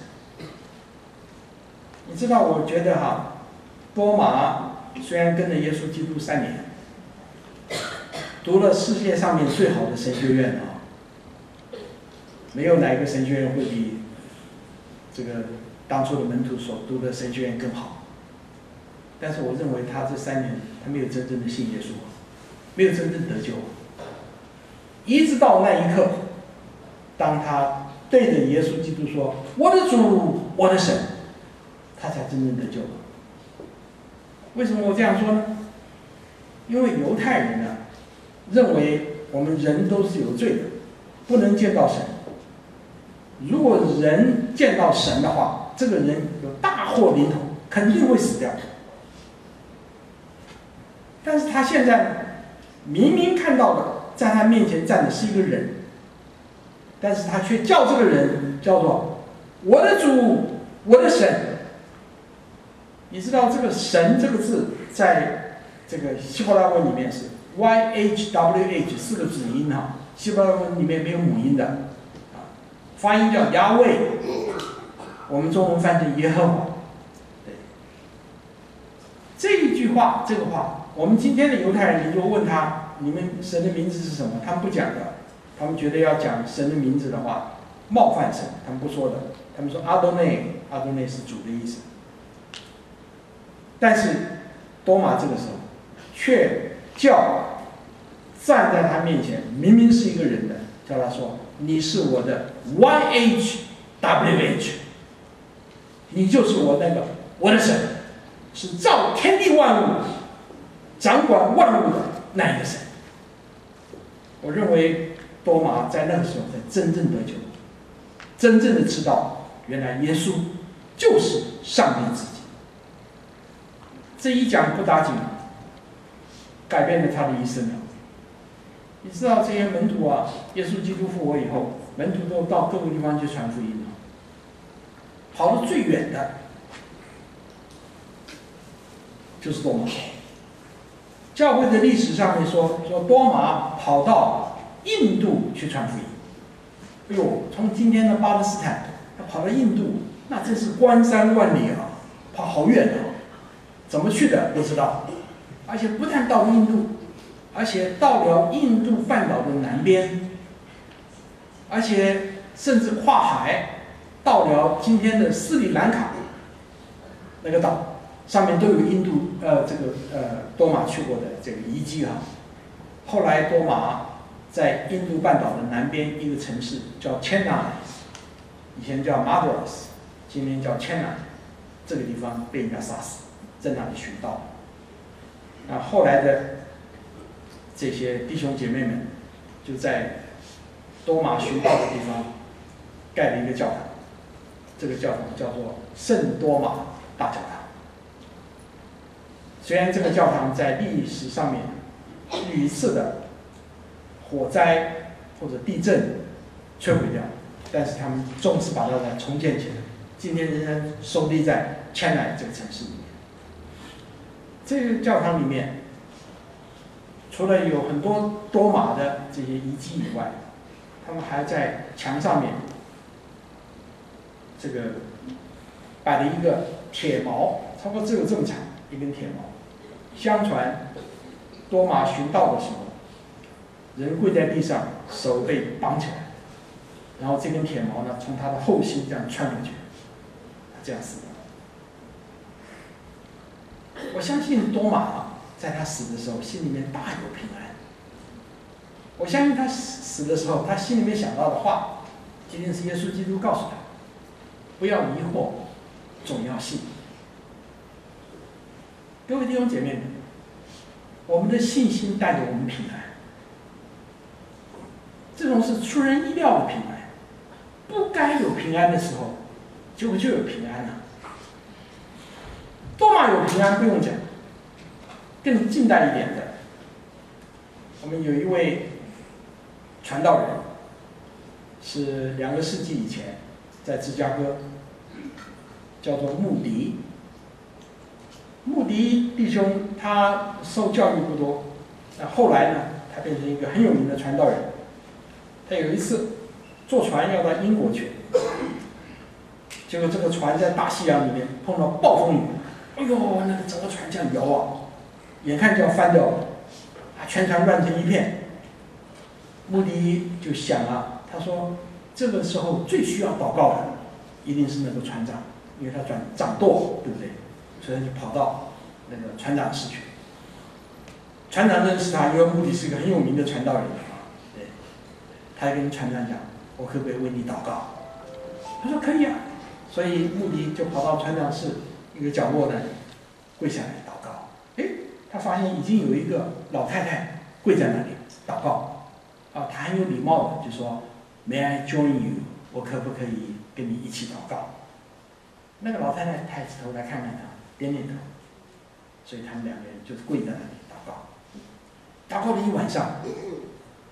你知道，我觉得哈，多马。虽然跟着耶稣基督三年，读了世界上面最好的神学院啊，没有哪一个神学院会比这个当初的门徒所读的神学院更好。但是我认为他这三年他没有真正的信耶稣，没有真正得救。一直到那一刻，当他对着耶稣基督说：“我的主，我的神”，他才真正得救了。为什么我这样说呢？因为犹太人呢，认为我们人都是有罪的，不能见到神。如果人见到神的话，这个人有大祸临头，肯定会死掉。但是他现在明明看到了在他面前站的是一个人，但是他却叫这个人叫做我的主，我的神。你知道这个神这个字在这个希伯来文里面是 Y H W H 四个子音哈，希伯来文里面没有母音的，啊，发音叫雅卫，我们中文翻成耶和华。对，这一句话，这个话，我们今天的犹太人，你就问他，你们神的名字是什么？他们不讲的，他们觉得要讲神的名字的话，冒犯神，他们不说的。他们说阿多内，阿多内是主的意思。但是多马这个时候却叫站在他面前，明明是一个人的，叫他说：“你是我的 Y H W H， 你就是我那个我的神，是造天地万物、掌管万物的那一个神。”我认为多马在那个时候才真正得救，真正的知道原来耶稣就是上帝自己。这一讲不打紧，改变了他的一生了。你知道这些门徒啊，耶稣基督复活以后，门徒都到各个地方去传福音了，跑得最远的就是多马。教会的历史上面说，说多马跑到印度去传福音。哎呦，从今天的巴勒斯坦，他跑到印度，那真是关山万里啊，跑好远啊！怎么去的不知道，而且不但到印度，而且到了印度半岛的南边，而且甚至跨海到了今天的斯里兰卡那个岛，上面都有印度呃这个呃多马去过的这个遗迹啊。后来多马在印度半岛的南边一个城市叫 Chennai， 以前叫 Madras， 今天叫 Chennai， 这个地方被人家杀死。在那里寻道，那后来的这些弟兄姐妹们就在多马寻道的地方盖了一个教堂，这个教堂叫做圣多马大教堂。虽然这个教堂在历史上面屡一次的火灾或者地震摧毁掉，但是他们终是把它再重建起来，今天仍然收立在千乃这个城市里面。这个教堂里面，除了有很多多马的这些遗迹以外，他们还在墙上面这个摆了一个铁矛，差不多只有这么长一根铁矛。相传多马寻道的时候，人跪在地上，手被绑起来，然后这根铁矛呢从他的后心这样穿过去，他这样死的。我相信多马啊，在他死的时候心里面大有平安。我相信他死的时候，他心里面想到的话，今天是耶稣基督告诉他：不要疑惑，总要信。各位弟兄姐妹们，我们的信心带给我们平安，这种是出人意料的平安。不该有平安的时候，结果就有平安了。多马有平安不用讲，更近代一点的，我们有一位传道人，是两个世纪以前在芝加哥，叫做穆迪。穆迪弟兄他受教育不多，那后来呢，他变成一个很有名的传道人。他有一次坐船要到英国去，结果这个船在大西洋里面碰到暴风雨。哎呦，那个整个船这样摇啊，眼看就要翻掉了，啊，全船乱成一片。穆迪就想了，他说这个时候最需要祷告的，一定是那个船长，因为他转掌舵，对不对？所以他就跑到那个船长室去。船长认识他，因为穆迪是一个很有名的传道人啊，对，他就跟船长讲：“我可不可以为你祷告？”他说：“可以啊。”所以穆迪就跑到船长室一个角落那里，跪下来祷告。哎，他发现已经有一个老太太跪在那里祷告，啊，他很有礼貌的就说 ：“May I join you？ 我可不可以跟你一起祷告？”那个老太太抬起头来看看他，点点头，所以他们两个人就跪在那里祷告。祷告了一晚上，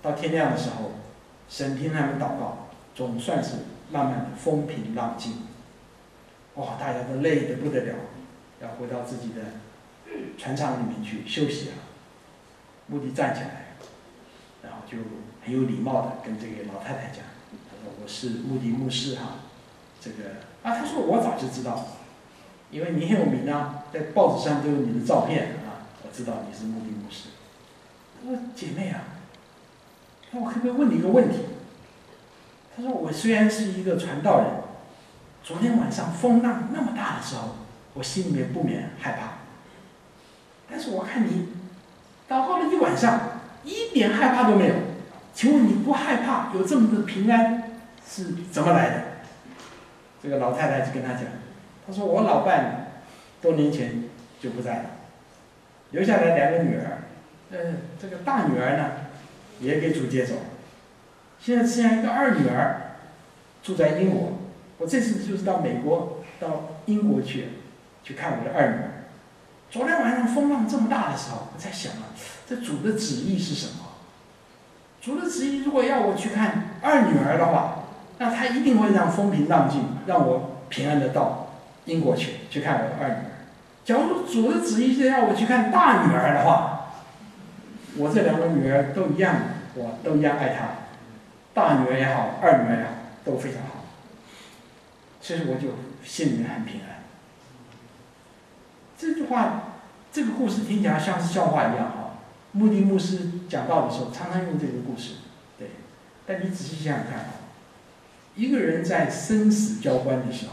到天亮的时候，神听他们祷告，总算是慢慢的风平浪静。哇，大家都累得不得了，要回到自己的船舱里面去休息了。穆迪站起来，然后就很有礼貌的跟这个老太太讲，他说：“我是穆迪牧师哈，这个啊，他说我早就知道，因为你很有名啊，在报纸上都有你的照片啊，我知道你是穆迪牧师。”他说：“姐妹啊，那我可不可以问你一个问题？”他说：“我虽然是一个传道人，昨天晚上风浪那么大的时候，我心里面不免害怕。但是我看你祷告了一晚上，一点害怕都没有。请问你不害怕，有这么的平安是怎么来的？”这个老太太就跟他讲，他说：“我老伴多年前就不在了，留下来两个女儿，呃，这个大女儿呢也给主接走了，现在剩下一个二女儿住在英国。我这次就是到美国，到英国去，去看我的二女儿。昨天晚上风浪这么大的时候，我在想啊，这主的旨意是什么？主的旨意如果要我去看二女儿的话，那他一定会让风平浪静，让我平安的到英国去，去看我的二女儿。假如主的旨意是要我去看大女儿的话，我这两个女儿都一样，我都一样爱她，大女儿也好，二女儿也好，都非常好。所以我就心里面很平安。”这句话，这个故事听起来像是笑话一样哈。穆迪牧师讲道的时候，常常用这个故事，对。但你仔细想想看啊，一个人在生死交关的时候，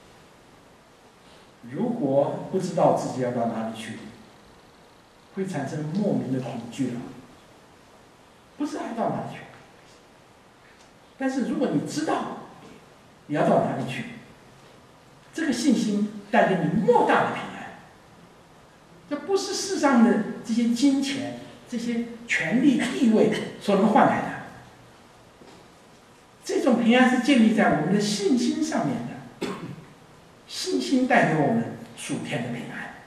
如果不知道自己要到哪里去，会产生莫名的恐惧了，不知道要到哪里去。但是如果你知道你要到哪里去，这个信心带给你莫大的平安。这不是世上的这些金钱、这些权力、地位所能换来的。这种平安是建立在我们的信心上面的，信心带给我们属天的平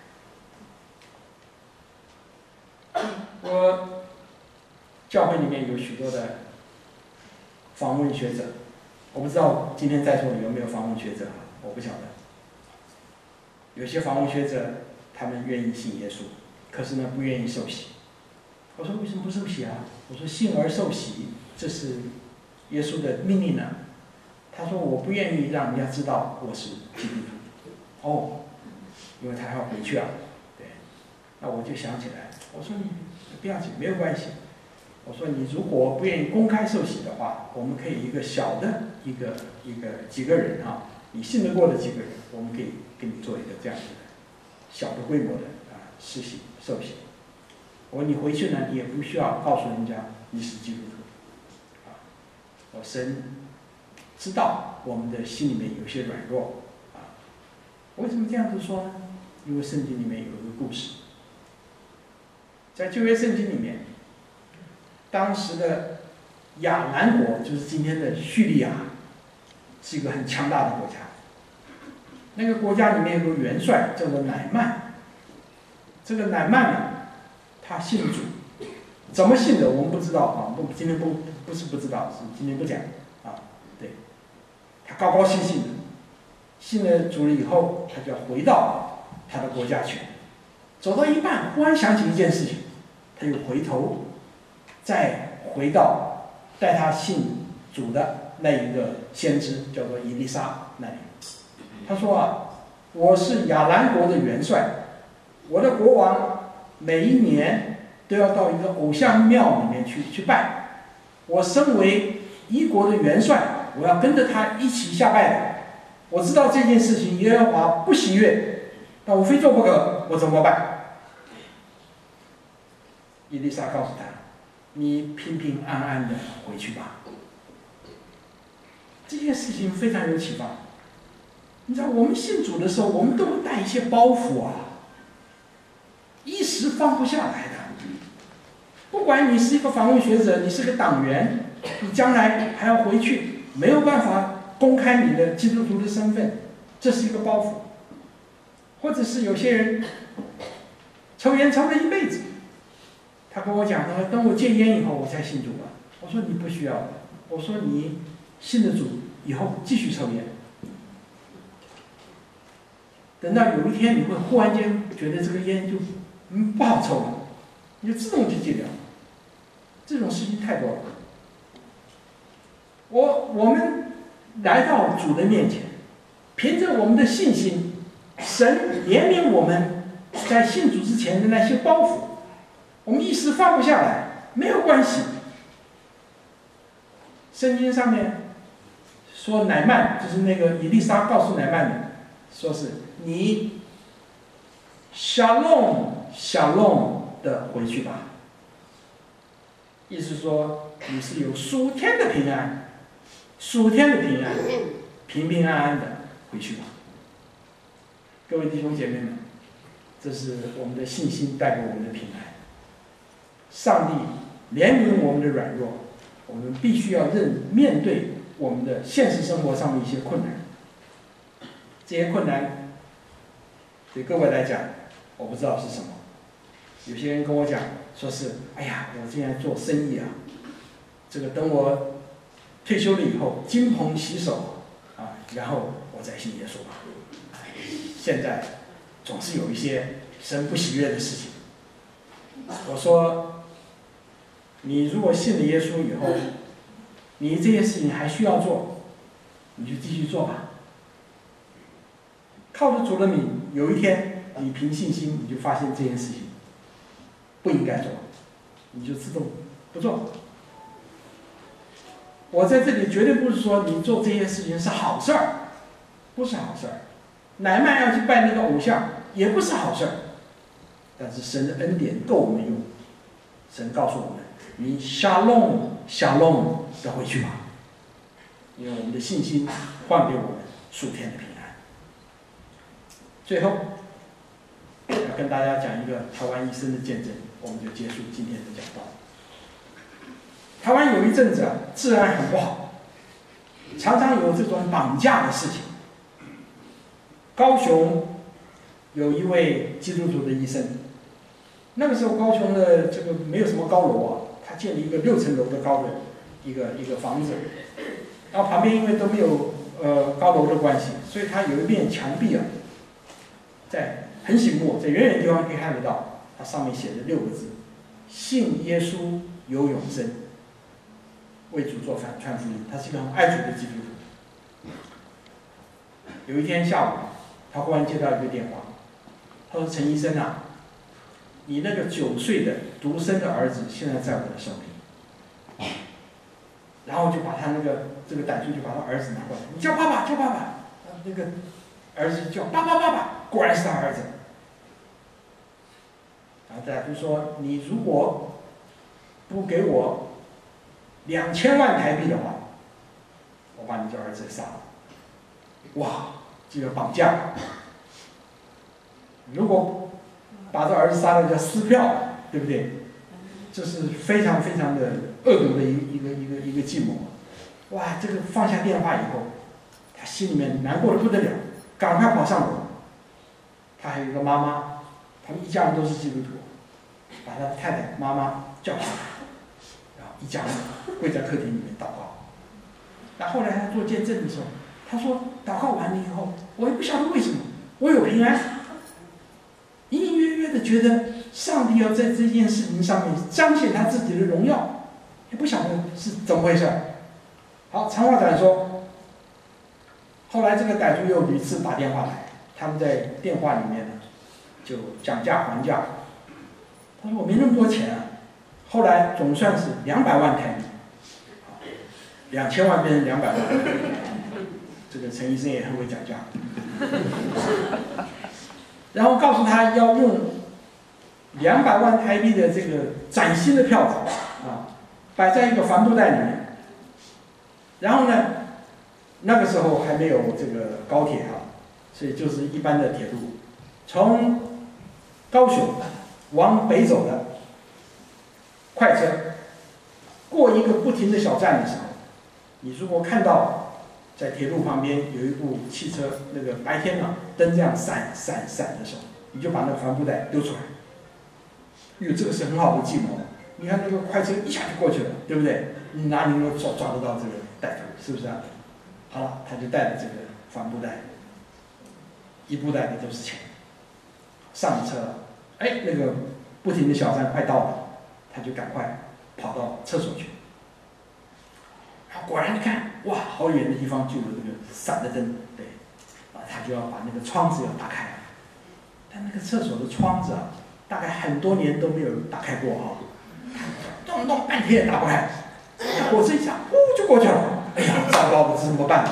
安。我教会里面有许多的访问学者，我不知道今天在座有没有访问学者，我不晓得。有些访问学者，他们愿意信耶稣，可是呢不愿意受洗。我说为什么不受洗啊？我说信而受洗，这是耶稣的命令呢。他说我不愿意让人家知道我是基督徒。哦，因为他要回去啊。对，那我就想起来，我说你不要紧，没有关系。我说你如果不愿意公开受洗的话，我们可以一个小的一个一个几个人啊，你信得过的几个人，我们可以给你做一个这样子的小的规模的啊施洗受洗。我说你回去呢，你也不需要告诉人家你是基督徒啊。我神知道我们的心里面有些软弱啊。为什么这样子说呢？因为圣经里面有一个故事，在旧约圣经里面，当时的亚兰国就是今天的叙利亚，是一个很强大的国家。那个国家里面有个元帅叫做乃曼，这个乃曼呢，他信主，怎么信的我们不知道啊，不，今天不不是不知道，是今天不讲啊。对，他高高兴兴的信了主了以后，他就要回到他的国家去。走到一半，忽然想起一件事情，他又回头，再回到带他信主的那一个先知，叫做以利沙那里。他说啊，我是亚兰国的元帅，我的国王每一年都要到一个偶像庙里面去去拜。我身为一国的元帅，我要跟着他一起下拜的。我知道这件事情耶和华不喜悦，但我非做不可，我怎么办？以利沙告诉他，你平平安安的回去吧。这件事情非常有启发。你知道我们信主的时候，我们都会带一些包袱啊，一时放不下来的。不管你是一个访问学者，你是个党员，你将来还要回去，没有办法公开你的基督徒的身份，这是一个包袱。或者是有些人抽烟抽了一辈子，他跟我讲，他说等我戒烟以后我才信主啊。 我说你不需要的，我说你信了主以后继续抽烟，等到有一天你会忽然间觉得这个烟就嗯不好抽了，你就自动去戒掉。这种事情太多了。我我们来到主的面前，凭着我们的信心，神怜悯我们在信主之前的那些包袱，我们一时放不下来，没有关系。圣经上面说乃曼，就是那个以利沙告诉乃曼的，说是你 shalom shalom 的回去吧，意思说你是有属天的平安，属天的平安，平平安安的回去吧。各位弟兄姐妹们，这是我们的信心带给我们的平安。上帝怜悯我们的软弱，我们必须要认面对我们的现实生活上的一些困难。这些困难对各位来讲，我不知道是什么。有些人跟我讲，说是，哎呀，我现在做生意啊，这个等我退休了以后，金盆洗手啊，然后我再信耶稣吧。现在总是有一些神不喜悦的事情。我说，你如果信了耶稣以后，你这些事情还需要做，你就继续做吧。靠着主的名，有一天你凭信心，你就发现这件事情不应该做，你就自动不做。我在这里绝对不是说你做这些事情是好事儿，不是好事儿。乃曼要去拜那个偶像，也不是好事儿。但是神的恩典够我们用，神告诉我们，你 shalom shalom 的回去吧，因为我们的信心换给我们属天的平安。最后要跟大家讲一个台湾医生的见证，我们就结束今天的讲道。台湾有一阵子啊，治安很不好，常常有这种绑架的事情。高雄有一位基督徒的医生，那个时候高雄的这个没有什么高楼啊，他建了一个六层楼的高的一个一个房子，然后旁边因为都没有呃高楼的关系，所以他有一面墙壁啊，在很醒目，在远远的地方可以看得到，它上面写着六个字：信耶稣有永生，为主做传传福音。他是一个很爱主的基督徒。有一天下午，他忽然接到一个电话，他说：“陈医生啊，你那个九岁的独生的儿子现在在我的手里。”然后就把他那个这个歹徒就把他儿子拿过来，你叫爸爸，叫爸爸。那个儿子叫爸爸爸爸，果然是他儿子。然后歹徒说：“你如果不给我两千万台币的话，我把你这儿子杀了。”哇，这个绑架！如果把这儿子杀了，叫撕票，对不对？这是非常非常的恶毒的一一个一个一个计谋。哇，这个放下电话以后，他心里面难过的不得了，赶快跑上楼。他还有一个妈妈，他们一家人都是基督徒，把他的太太妈妈叫上来，然后一家人跪在客厅里面祷告。那后来他做见证的时候，他说祷告完了以后，我也不晓得为什么，我有平安，隐隐约约的觉得上帝要在这件事情上面彰显他自己的荣耀，也不晓得是怎么回事。好，长话短说，后来这个歹徒又屡次打电话来，他们在电话里面呢就讲价还价。他说我没那么多钱啊，后来总算是两百万台币，两千万变成两百万。这个陈医生也很会讲价，然后告诉他要用两百万台币的这个崭新的票子啊，摆在一个帆布袋里面。然后呢，那个时候还没有这个高铁啊，所以就是一般的铁路，从高雄往北走的快车，过一个不停的小站的时候，你如果看到在铁路旁边有一部汽车，那个白天啊灯这样闪闪闪的时候，你就把那个帆布袋丢出来。哟，这个是很好的计谋， 你看那个快车一下就过去了，对不对？你哪里能抓抓得到这个歹徒？是不是啊？好了，他就带着这个帆布袋，一布袋里都是钱，上了车了。哎，那个不停的小站快到了，他就赶快跑到厕所去。果然一看，哇，好远的地方就有这个闪着灯，对，啊，他就要把那个窗子要打开，但那个厕所的窗子啊，大概很多年都没有打开过啊，动动半天也打不开，火车一下，呼就过去了，哎呀，糟糕，这怎么办？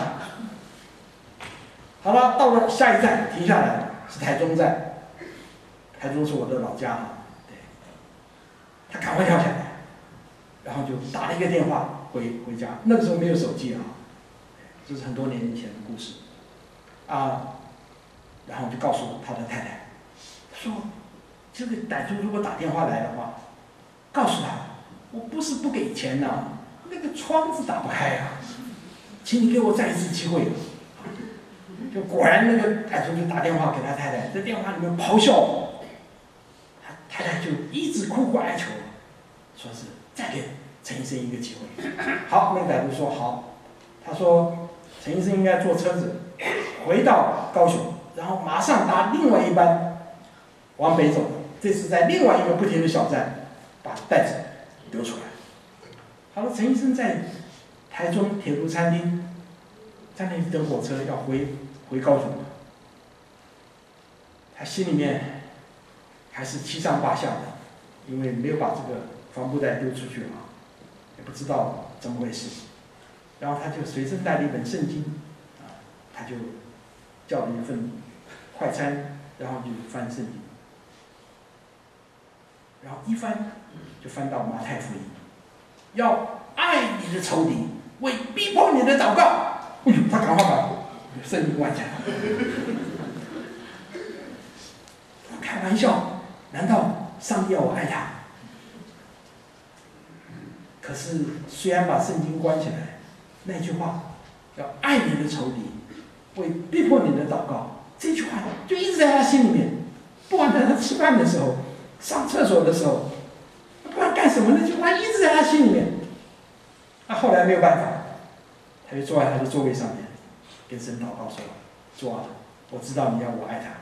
好了，到了下一站停下来，是台中站，台中是我的老家啊，对，他赶快跳下来，然后就打了一个电话。回回家，那个时候没有手机啊，这是很多年以前的故事，啊，然后就告诉他的太太，他说，这个歹徒如果打电话来的话，告诉他，我不是不给钱呐、啊，那个窗子打不开呀、啊，请你给我再一次机会。就果然那个歹徒就打电话给他太太，在电话里面咆哮，他太太就一直苦苦哀求，说是再给陈医生一个机会。好，那个歹徒说好，他说陈医生应该坐车子回到高雄，然后马上搭另外一班往北走，这是在另外一个不停的小站把袋子丢出来。好了，陈医生在台中铁路餐厅在那里等火车要回回高雄，他心里面还是七上八下的，因为没有把这个帆布袋丢出去啊，也不知道怎么回事。然后他就随身带了一本圣经，啊，他就叫了一份快餐，然后就翻圣经，然后一翻就翻到马太福音，要爱你的仇敌，为逼迫你的祷告。哎呦，他赶快把圣经关起来。开玩笑，难道上帝要我爱他？可是虽然把圣经关起来，那句话要爱你的仇敌，为逼迫你的祷告，这句话就一直在他心里面。不管在他吃饭的时候、上厕所的时候，不管干什么，那句话一直在他心里面。那后来没有办法，他就坐在他的座位上面，跟神祷告说：“主啊，我知道你要我爱他。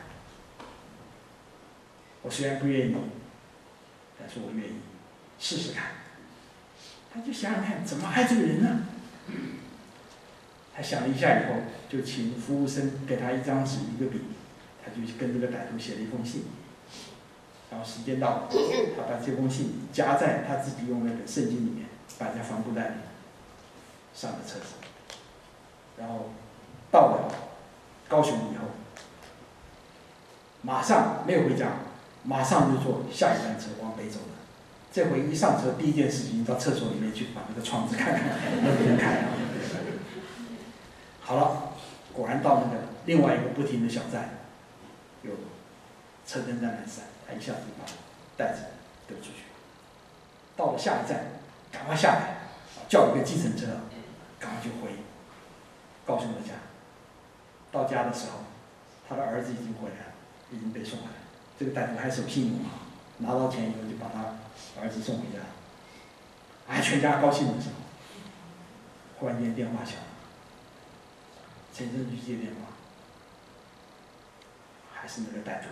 我虽然不愿意，但是我愿意试试看。”他就想想看，怎么爱这个人呢？他想了一下以后，就请服务生给他一张纸一个笔，他就跟这个歹徒写了一封信。然后时间到了，他把这封信夹在他自己用那本圣经里面，摆在帆布袋里，上了车子。然后到了高雄以后，马上没有回家，马上就坐下一班车往北走了。这回一上车，第一件事情到厕所里面去把那个窗子看看能不能开啊。好了，果然到那个另外一个不停的小站，有车灯在那闪，他一下子把袋子丢出去。到了下一站，赶快下来，叫一个计程车，赶快就回高雄的家。到家的时候，他的儿子已经回来了，已经被送回来。这个歹徒还守信用啊，拿到钱以后就把他儿子送回家。哎，全家高兴的时候，忽然间电话响了，陈医生去接电话，还是那个歹徒。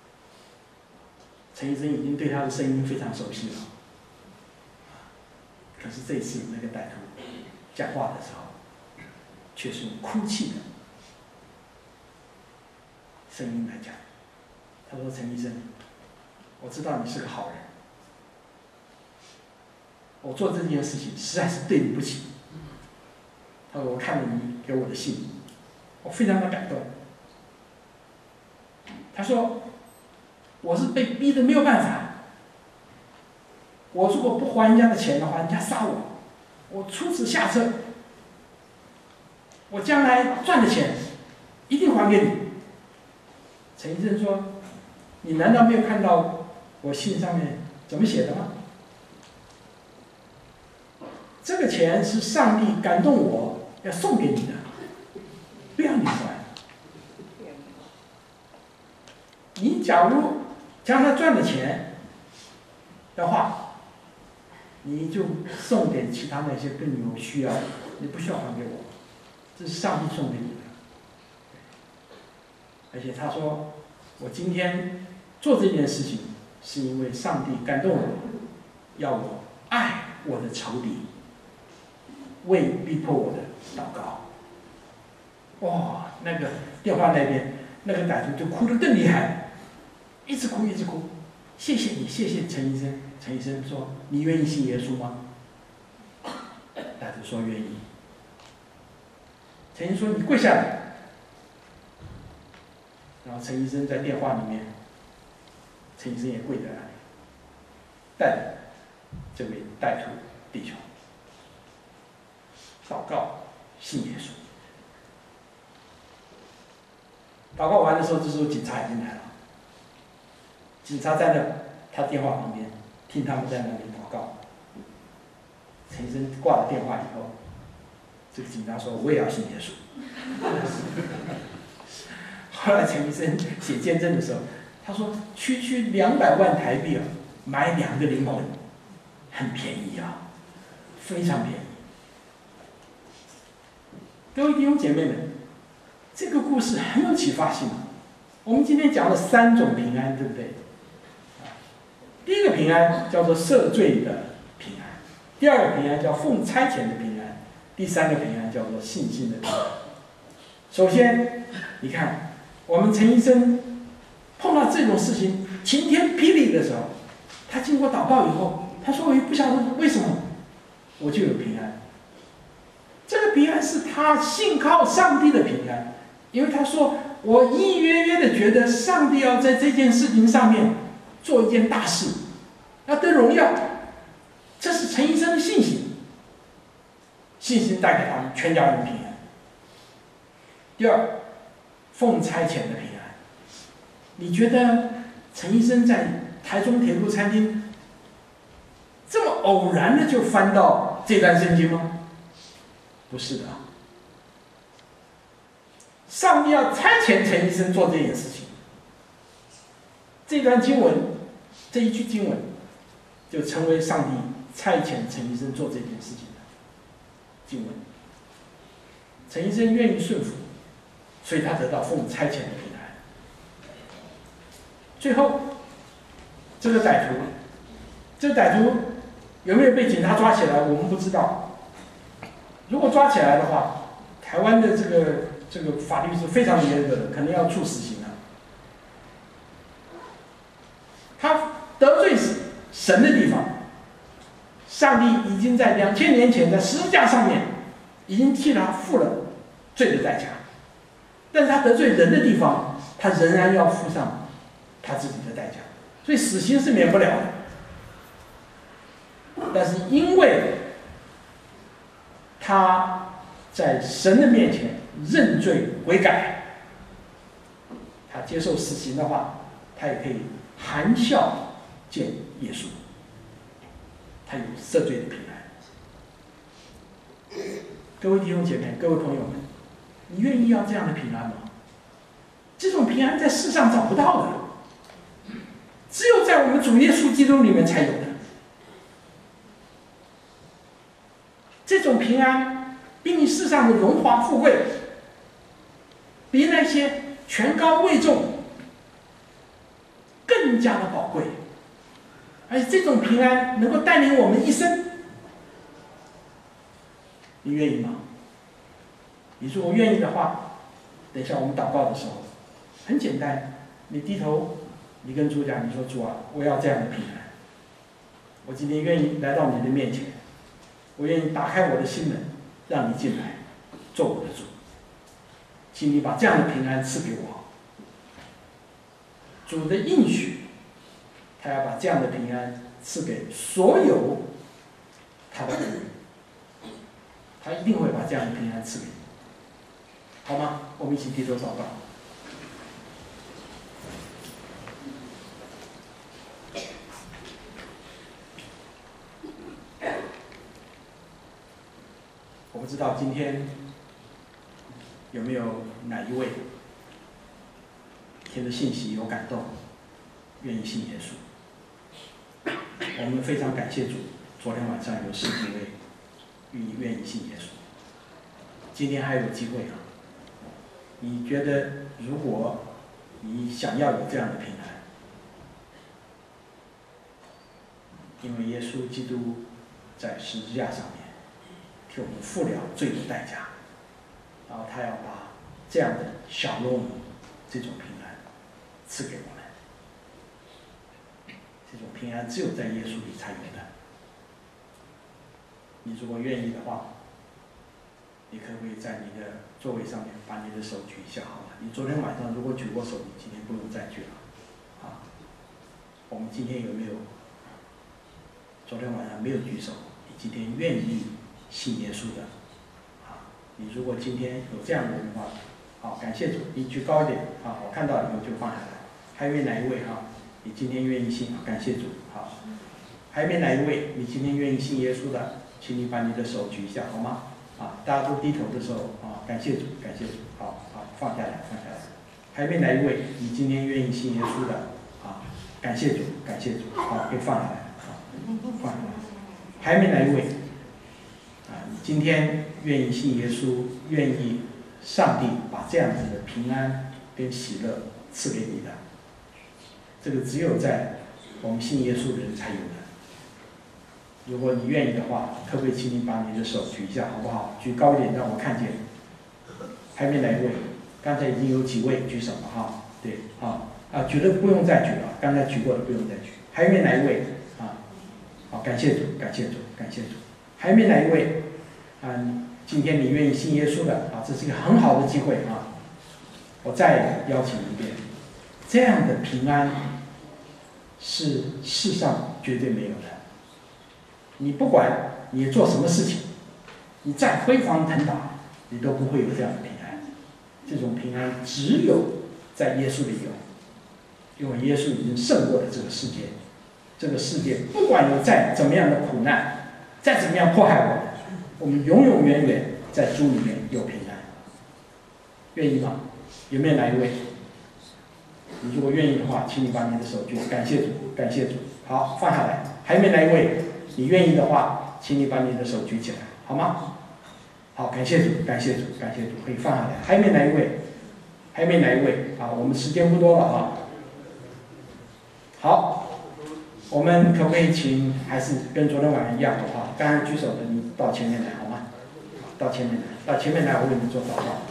陈医生已经对他的声音非常熟悉了，可是这次那个歹徒讲话的时候，却是用哭泣的声音来讲。他说：“陈医生，我知道你是个好人，我做这件事情实在是对你不起。”他说：“我看了你给我的信，我非常的感动。”他说：“我是被逼得没有办法，我如果不还人家的钱的话，人家杀我，我出此下策，我将来赚的钱一定还给你。”陈医生说：“你难道没有看到我信上面怎么写的吗？这个钱是上帝感动我要送给你的，不要你还。你假如将他赚的钱的话， 你就送给其他那些更有需要的，你不需要还给我，这是上帝送给你的。而且他说，我今天做这件事情，是因为上帝感动我，要我爱我的仇敌，为逼迫我的祷告。哇，那个电话那边那个歹徒就哭得更厉害，一直哭一直哭。谢谢你，谢谢陈医生。陈医生说：“你愿意信耶稣吗？”歹徒说：“愿意。”陈医生说：“你跪下来。”然后陈医生在电话里面，陈医生也跪在那里，带着这位歹徒弟兄祷告信耶稣。祷告完的时候，这时候警察已经来了。警察站在他电话旁边，听他们在那里祷告。陈医生挂了电话以后，这个警察说：“我也要信耶稣。”后来陈医生写见证的时候，他说：“区区两百万台币啊，买两个灵魂，很便宜啊，非常便宜。”各位弟兄姐妹们，这个故事很有启发性。我们今天讲了三种平安，对不对？第一个平安叫做赦罪的平安，第二个平安叫奉差遣的平安，第三个平安叫做信心的平安。首先，你看我们陈医生碰到这种事情晴天霹雳的时候，他经过祷告以后，他说：“我也不晓得为什么，我就有平安。”这个平安是他信靠上帝的平安，因为他说：“我隐隐约约的觉得上帝要在这件事情上面做一件大事，要得荣耀。”这是陈医生的信心，信心带给他们全家人平安。第二，奉差遣的平安。你觉得陈医生在台中铁路餐厅这么偶然的就翻到这段圣经吗？不是的，上帝要差遣陈医生做这件事情。这段经文，这一句经文，就成为上帝差遣陈医生做这件事情的经文。陈医生愿意顺服，所以他得到奉差遣的平安。最后，这个歹徒，这个歹徒有没有被警察抓起来，我们不知道。如果抓起来的话，台湾的这个这个法律是非常严格的，可能要处死刑啊。他得罪神的地方，上帝已经在两千年前在十字架上面已经替他付了罪的代价，但是他得罪人的地方，他仍然要付上他自己的代价，所以死刑是免不了的。但是因为他在神的面前认罪悔改，他接受死刑的话，他也可以含笑见耶稣，他有赦罪的平安。各位弟兄姐妹，各位朋友们，你愿意要这样的平安吗？这种平安在世上找不到的，只有在我们主耶稣基督里面才有的。这种平安比你世上的荣华富贵，比那些权高位重更加的宝贵，而且这种平安能够带领我们一生。你愿意吗？你如果愿意的话，等一下我们祷告的时候，很简单，你低头，你跟主讲，你说：“主啊，我要这样的平安，我今天愿意来到你的面前，我愿意打开我的心门，让你进来，做我的主，请你把这样的平安赐给我。”主的应许，他要把这样的平安赐给所有他的儿女，他一定会把这样的平安赐给你，好吗？我们一起低头祷告。我不知道今天有没有哪一位听着信息有感动，愿意信耶稣。我们非常感谢主， 昨天晚上有十几位愿意愿意信耶稣，今天还有机会啊！你觉得，如果你想要有这样的平安，因为耶稣基督在十字架上面替我们付了罪的代价，然后他要把这样的小罗姆这种平安赐给我们。这种平安只有在耶稣里才有的。你如果愿意的话，你可不可以在你的座位上面把你的手举一下好吗？你昨天晚上如果举过手，你今天不用再举了。啊，我们今天有没有？昨天晚上没有举手，你今天愿意信耶稣的？啊，你如果今天有这样的人的话，好，感谢主，你举高一点啊，我看到以后就放下来。还有没哪一位哈、啊？你今天愿意信？感谢主，好。还有没哪一位你今天愿意信耶稣的？请你把你的手举一下好吗？啊，大家都低头的时候啊，感谢主，感谢主，好好放下来，放下来。还有没哪一位你今天愿意信耶稣的？啊，感谢主，感谢主，好，可以放下来，好，放下来。还有没哪一位？啊，你今天愿意信耶稣，愿意上帝把这样子的平安跟喜乐赐给你的？这个只有在我们信耶稣的人才有的。如果你愿意的话，可不可以请你把你的手举一下，好不好？举高一点，让我看见。还没哪一位？刚才已经有几位举手了哈，对，啊啊，举的不用再举了，刚才举过的不用再举。还有没哪一位？啊，好，感谢主，感谢主，感谢主。还有没哪一位？啊，今天你愿意信耶稣的啊，这是一个很好的机会啊！我再邀请一遍，这样的平安是世上绝对没有的。你不管你做什么事情，你再辉煌腾达，你都不会有这样的平安。这种平安只有在耶稣里有，因为耶稣已经胜过了这个世界。这个世界不管有再怎么样的苦难，再怎么样迫害我们，我们永永远远在主里面有平安。愿意吗？有没有哪一位？你如果愿意的话，请你把你的手举，感谢主，感谢主。好，放下来。还有没有哪一位？你愿意的话，请你把你的手举起来，好吗？好，感谢主，感谢主，感谢主，可以放下来。还有没有哪一位？还有没有哪一位？啊，我们时间不多了啊。好，我们可不可以请，还是跟昨天晚上一样的话，刚才举手的你到前面来好吗？到前面来，到前面来，我为你做祷告。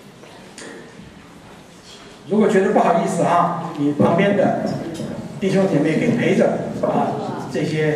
如果觉得不好意思啊，你旁边的弟兄姐妹可以陪着啊，这些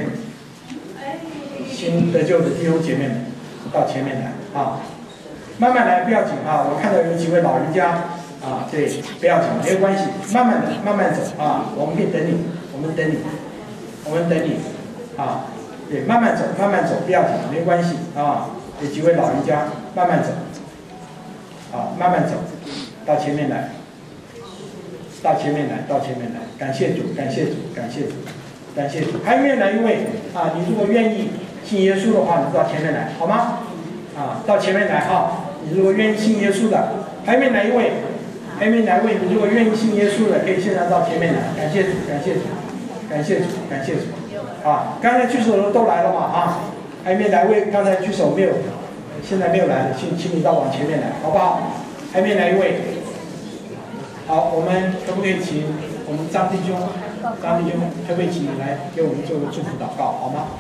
新得救的弟兄姐妹们到前面来啊，慢慢来，不要紧啊。我看到有几位老人家啊，对，不要紧，没有关系，慢慢的，慢慢走啊。我们可以等你，我们等你，我们等你啊，对，慢慢走，慢慢走，不要紧，没关系啊。有几位老人家，慢慢走啊，慢慢走到前面来。到前面来，到前面来，感谢主，感谢主，感谢主，感谢主。还有没有哪一位啊？你如果愿意信耶稣的话，你到前面来，好吗？啊，到前面来哈。你如果愿意信耶稣的，还有没有哪一位？还有没有哪一位？你如果愿意信耶稣的，可以现在到前面来。感谢主，感谢主，感谢主，感谢主。啊，刚才举手的都来了嘛啊？还有没有哪一位刚才举手没有？现在没有来的，请请你到往前面来，好不好？还有没有哪一位？好，我们可不可以请我们张弟兄，张弟兄可不可以请你来给我们做个祝福祷告，好吗？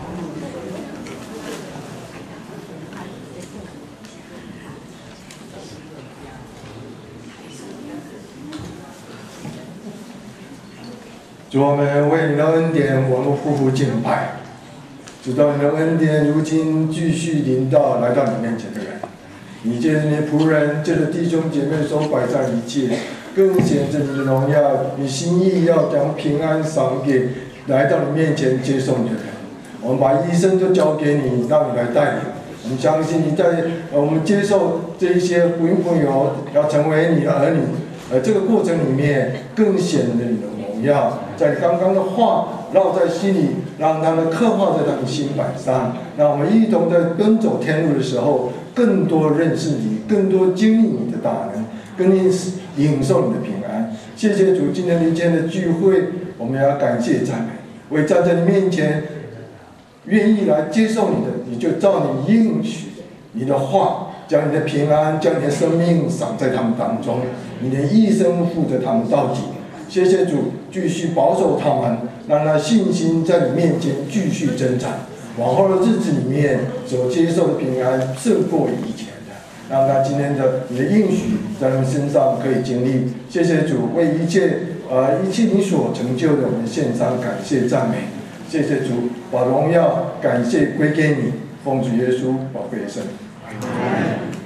主，我们为你的恩典，我们匍匐敬拜。直到你的恩典如今继续临到来到你面前的人，你借着你的仆人，借着弟兄姐妹所摆上一切。更显着你的荣耀，你心意要将平安赏给来到你面前接受你的人。我们把一生都交给你，让你来带领。我们相信你在呃，我们接受这一些福音朋友要成为你的儿女，而这个过程里面更显得你的荣耀，在刚刚的话烙在心里，让他们刻画在他们心板上。让我们一同在奔走天路的时候，更多认识你，更多经历你的大能，更领受你的平安。谢谢主，今天临前的聚会，我们要感谢赞美，为站在你面前愿意来接受你的，你就照你应许你的话，将你的平安，将你的生命赏在他们当中，你的一生护着他们到底。谢谢主，继续保守他们，让他信心在你面前继续增长。往后的日子里面所接受的平安胜过以前的，让他今天的你的应许在他们身上可以经历。谢谢主，为一切呃一切你所成就的，我们献上感谢赞美。谢谢主，把荣耀感谢归给你，奉主耶稣宝贵的圣名。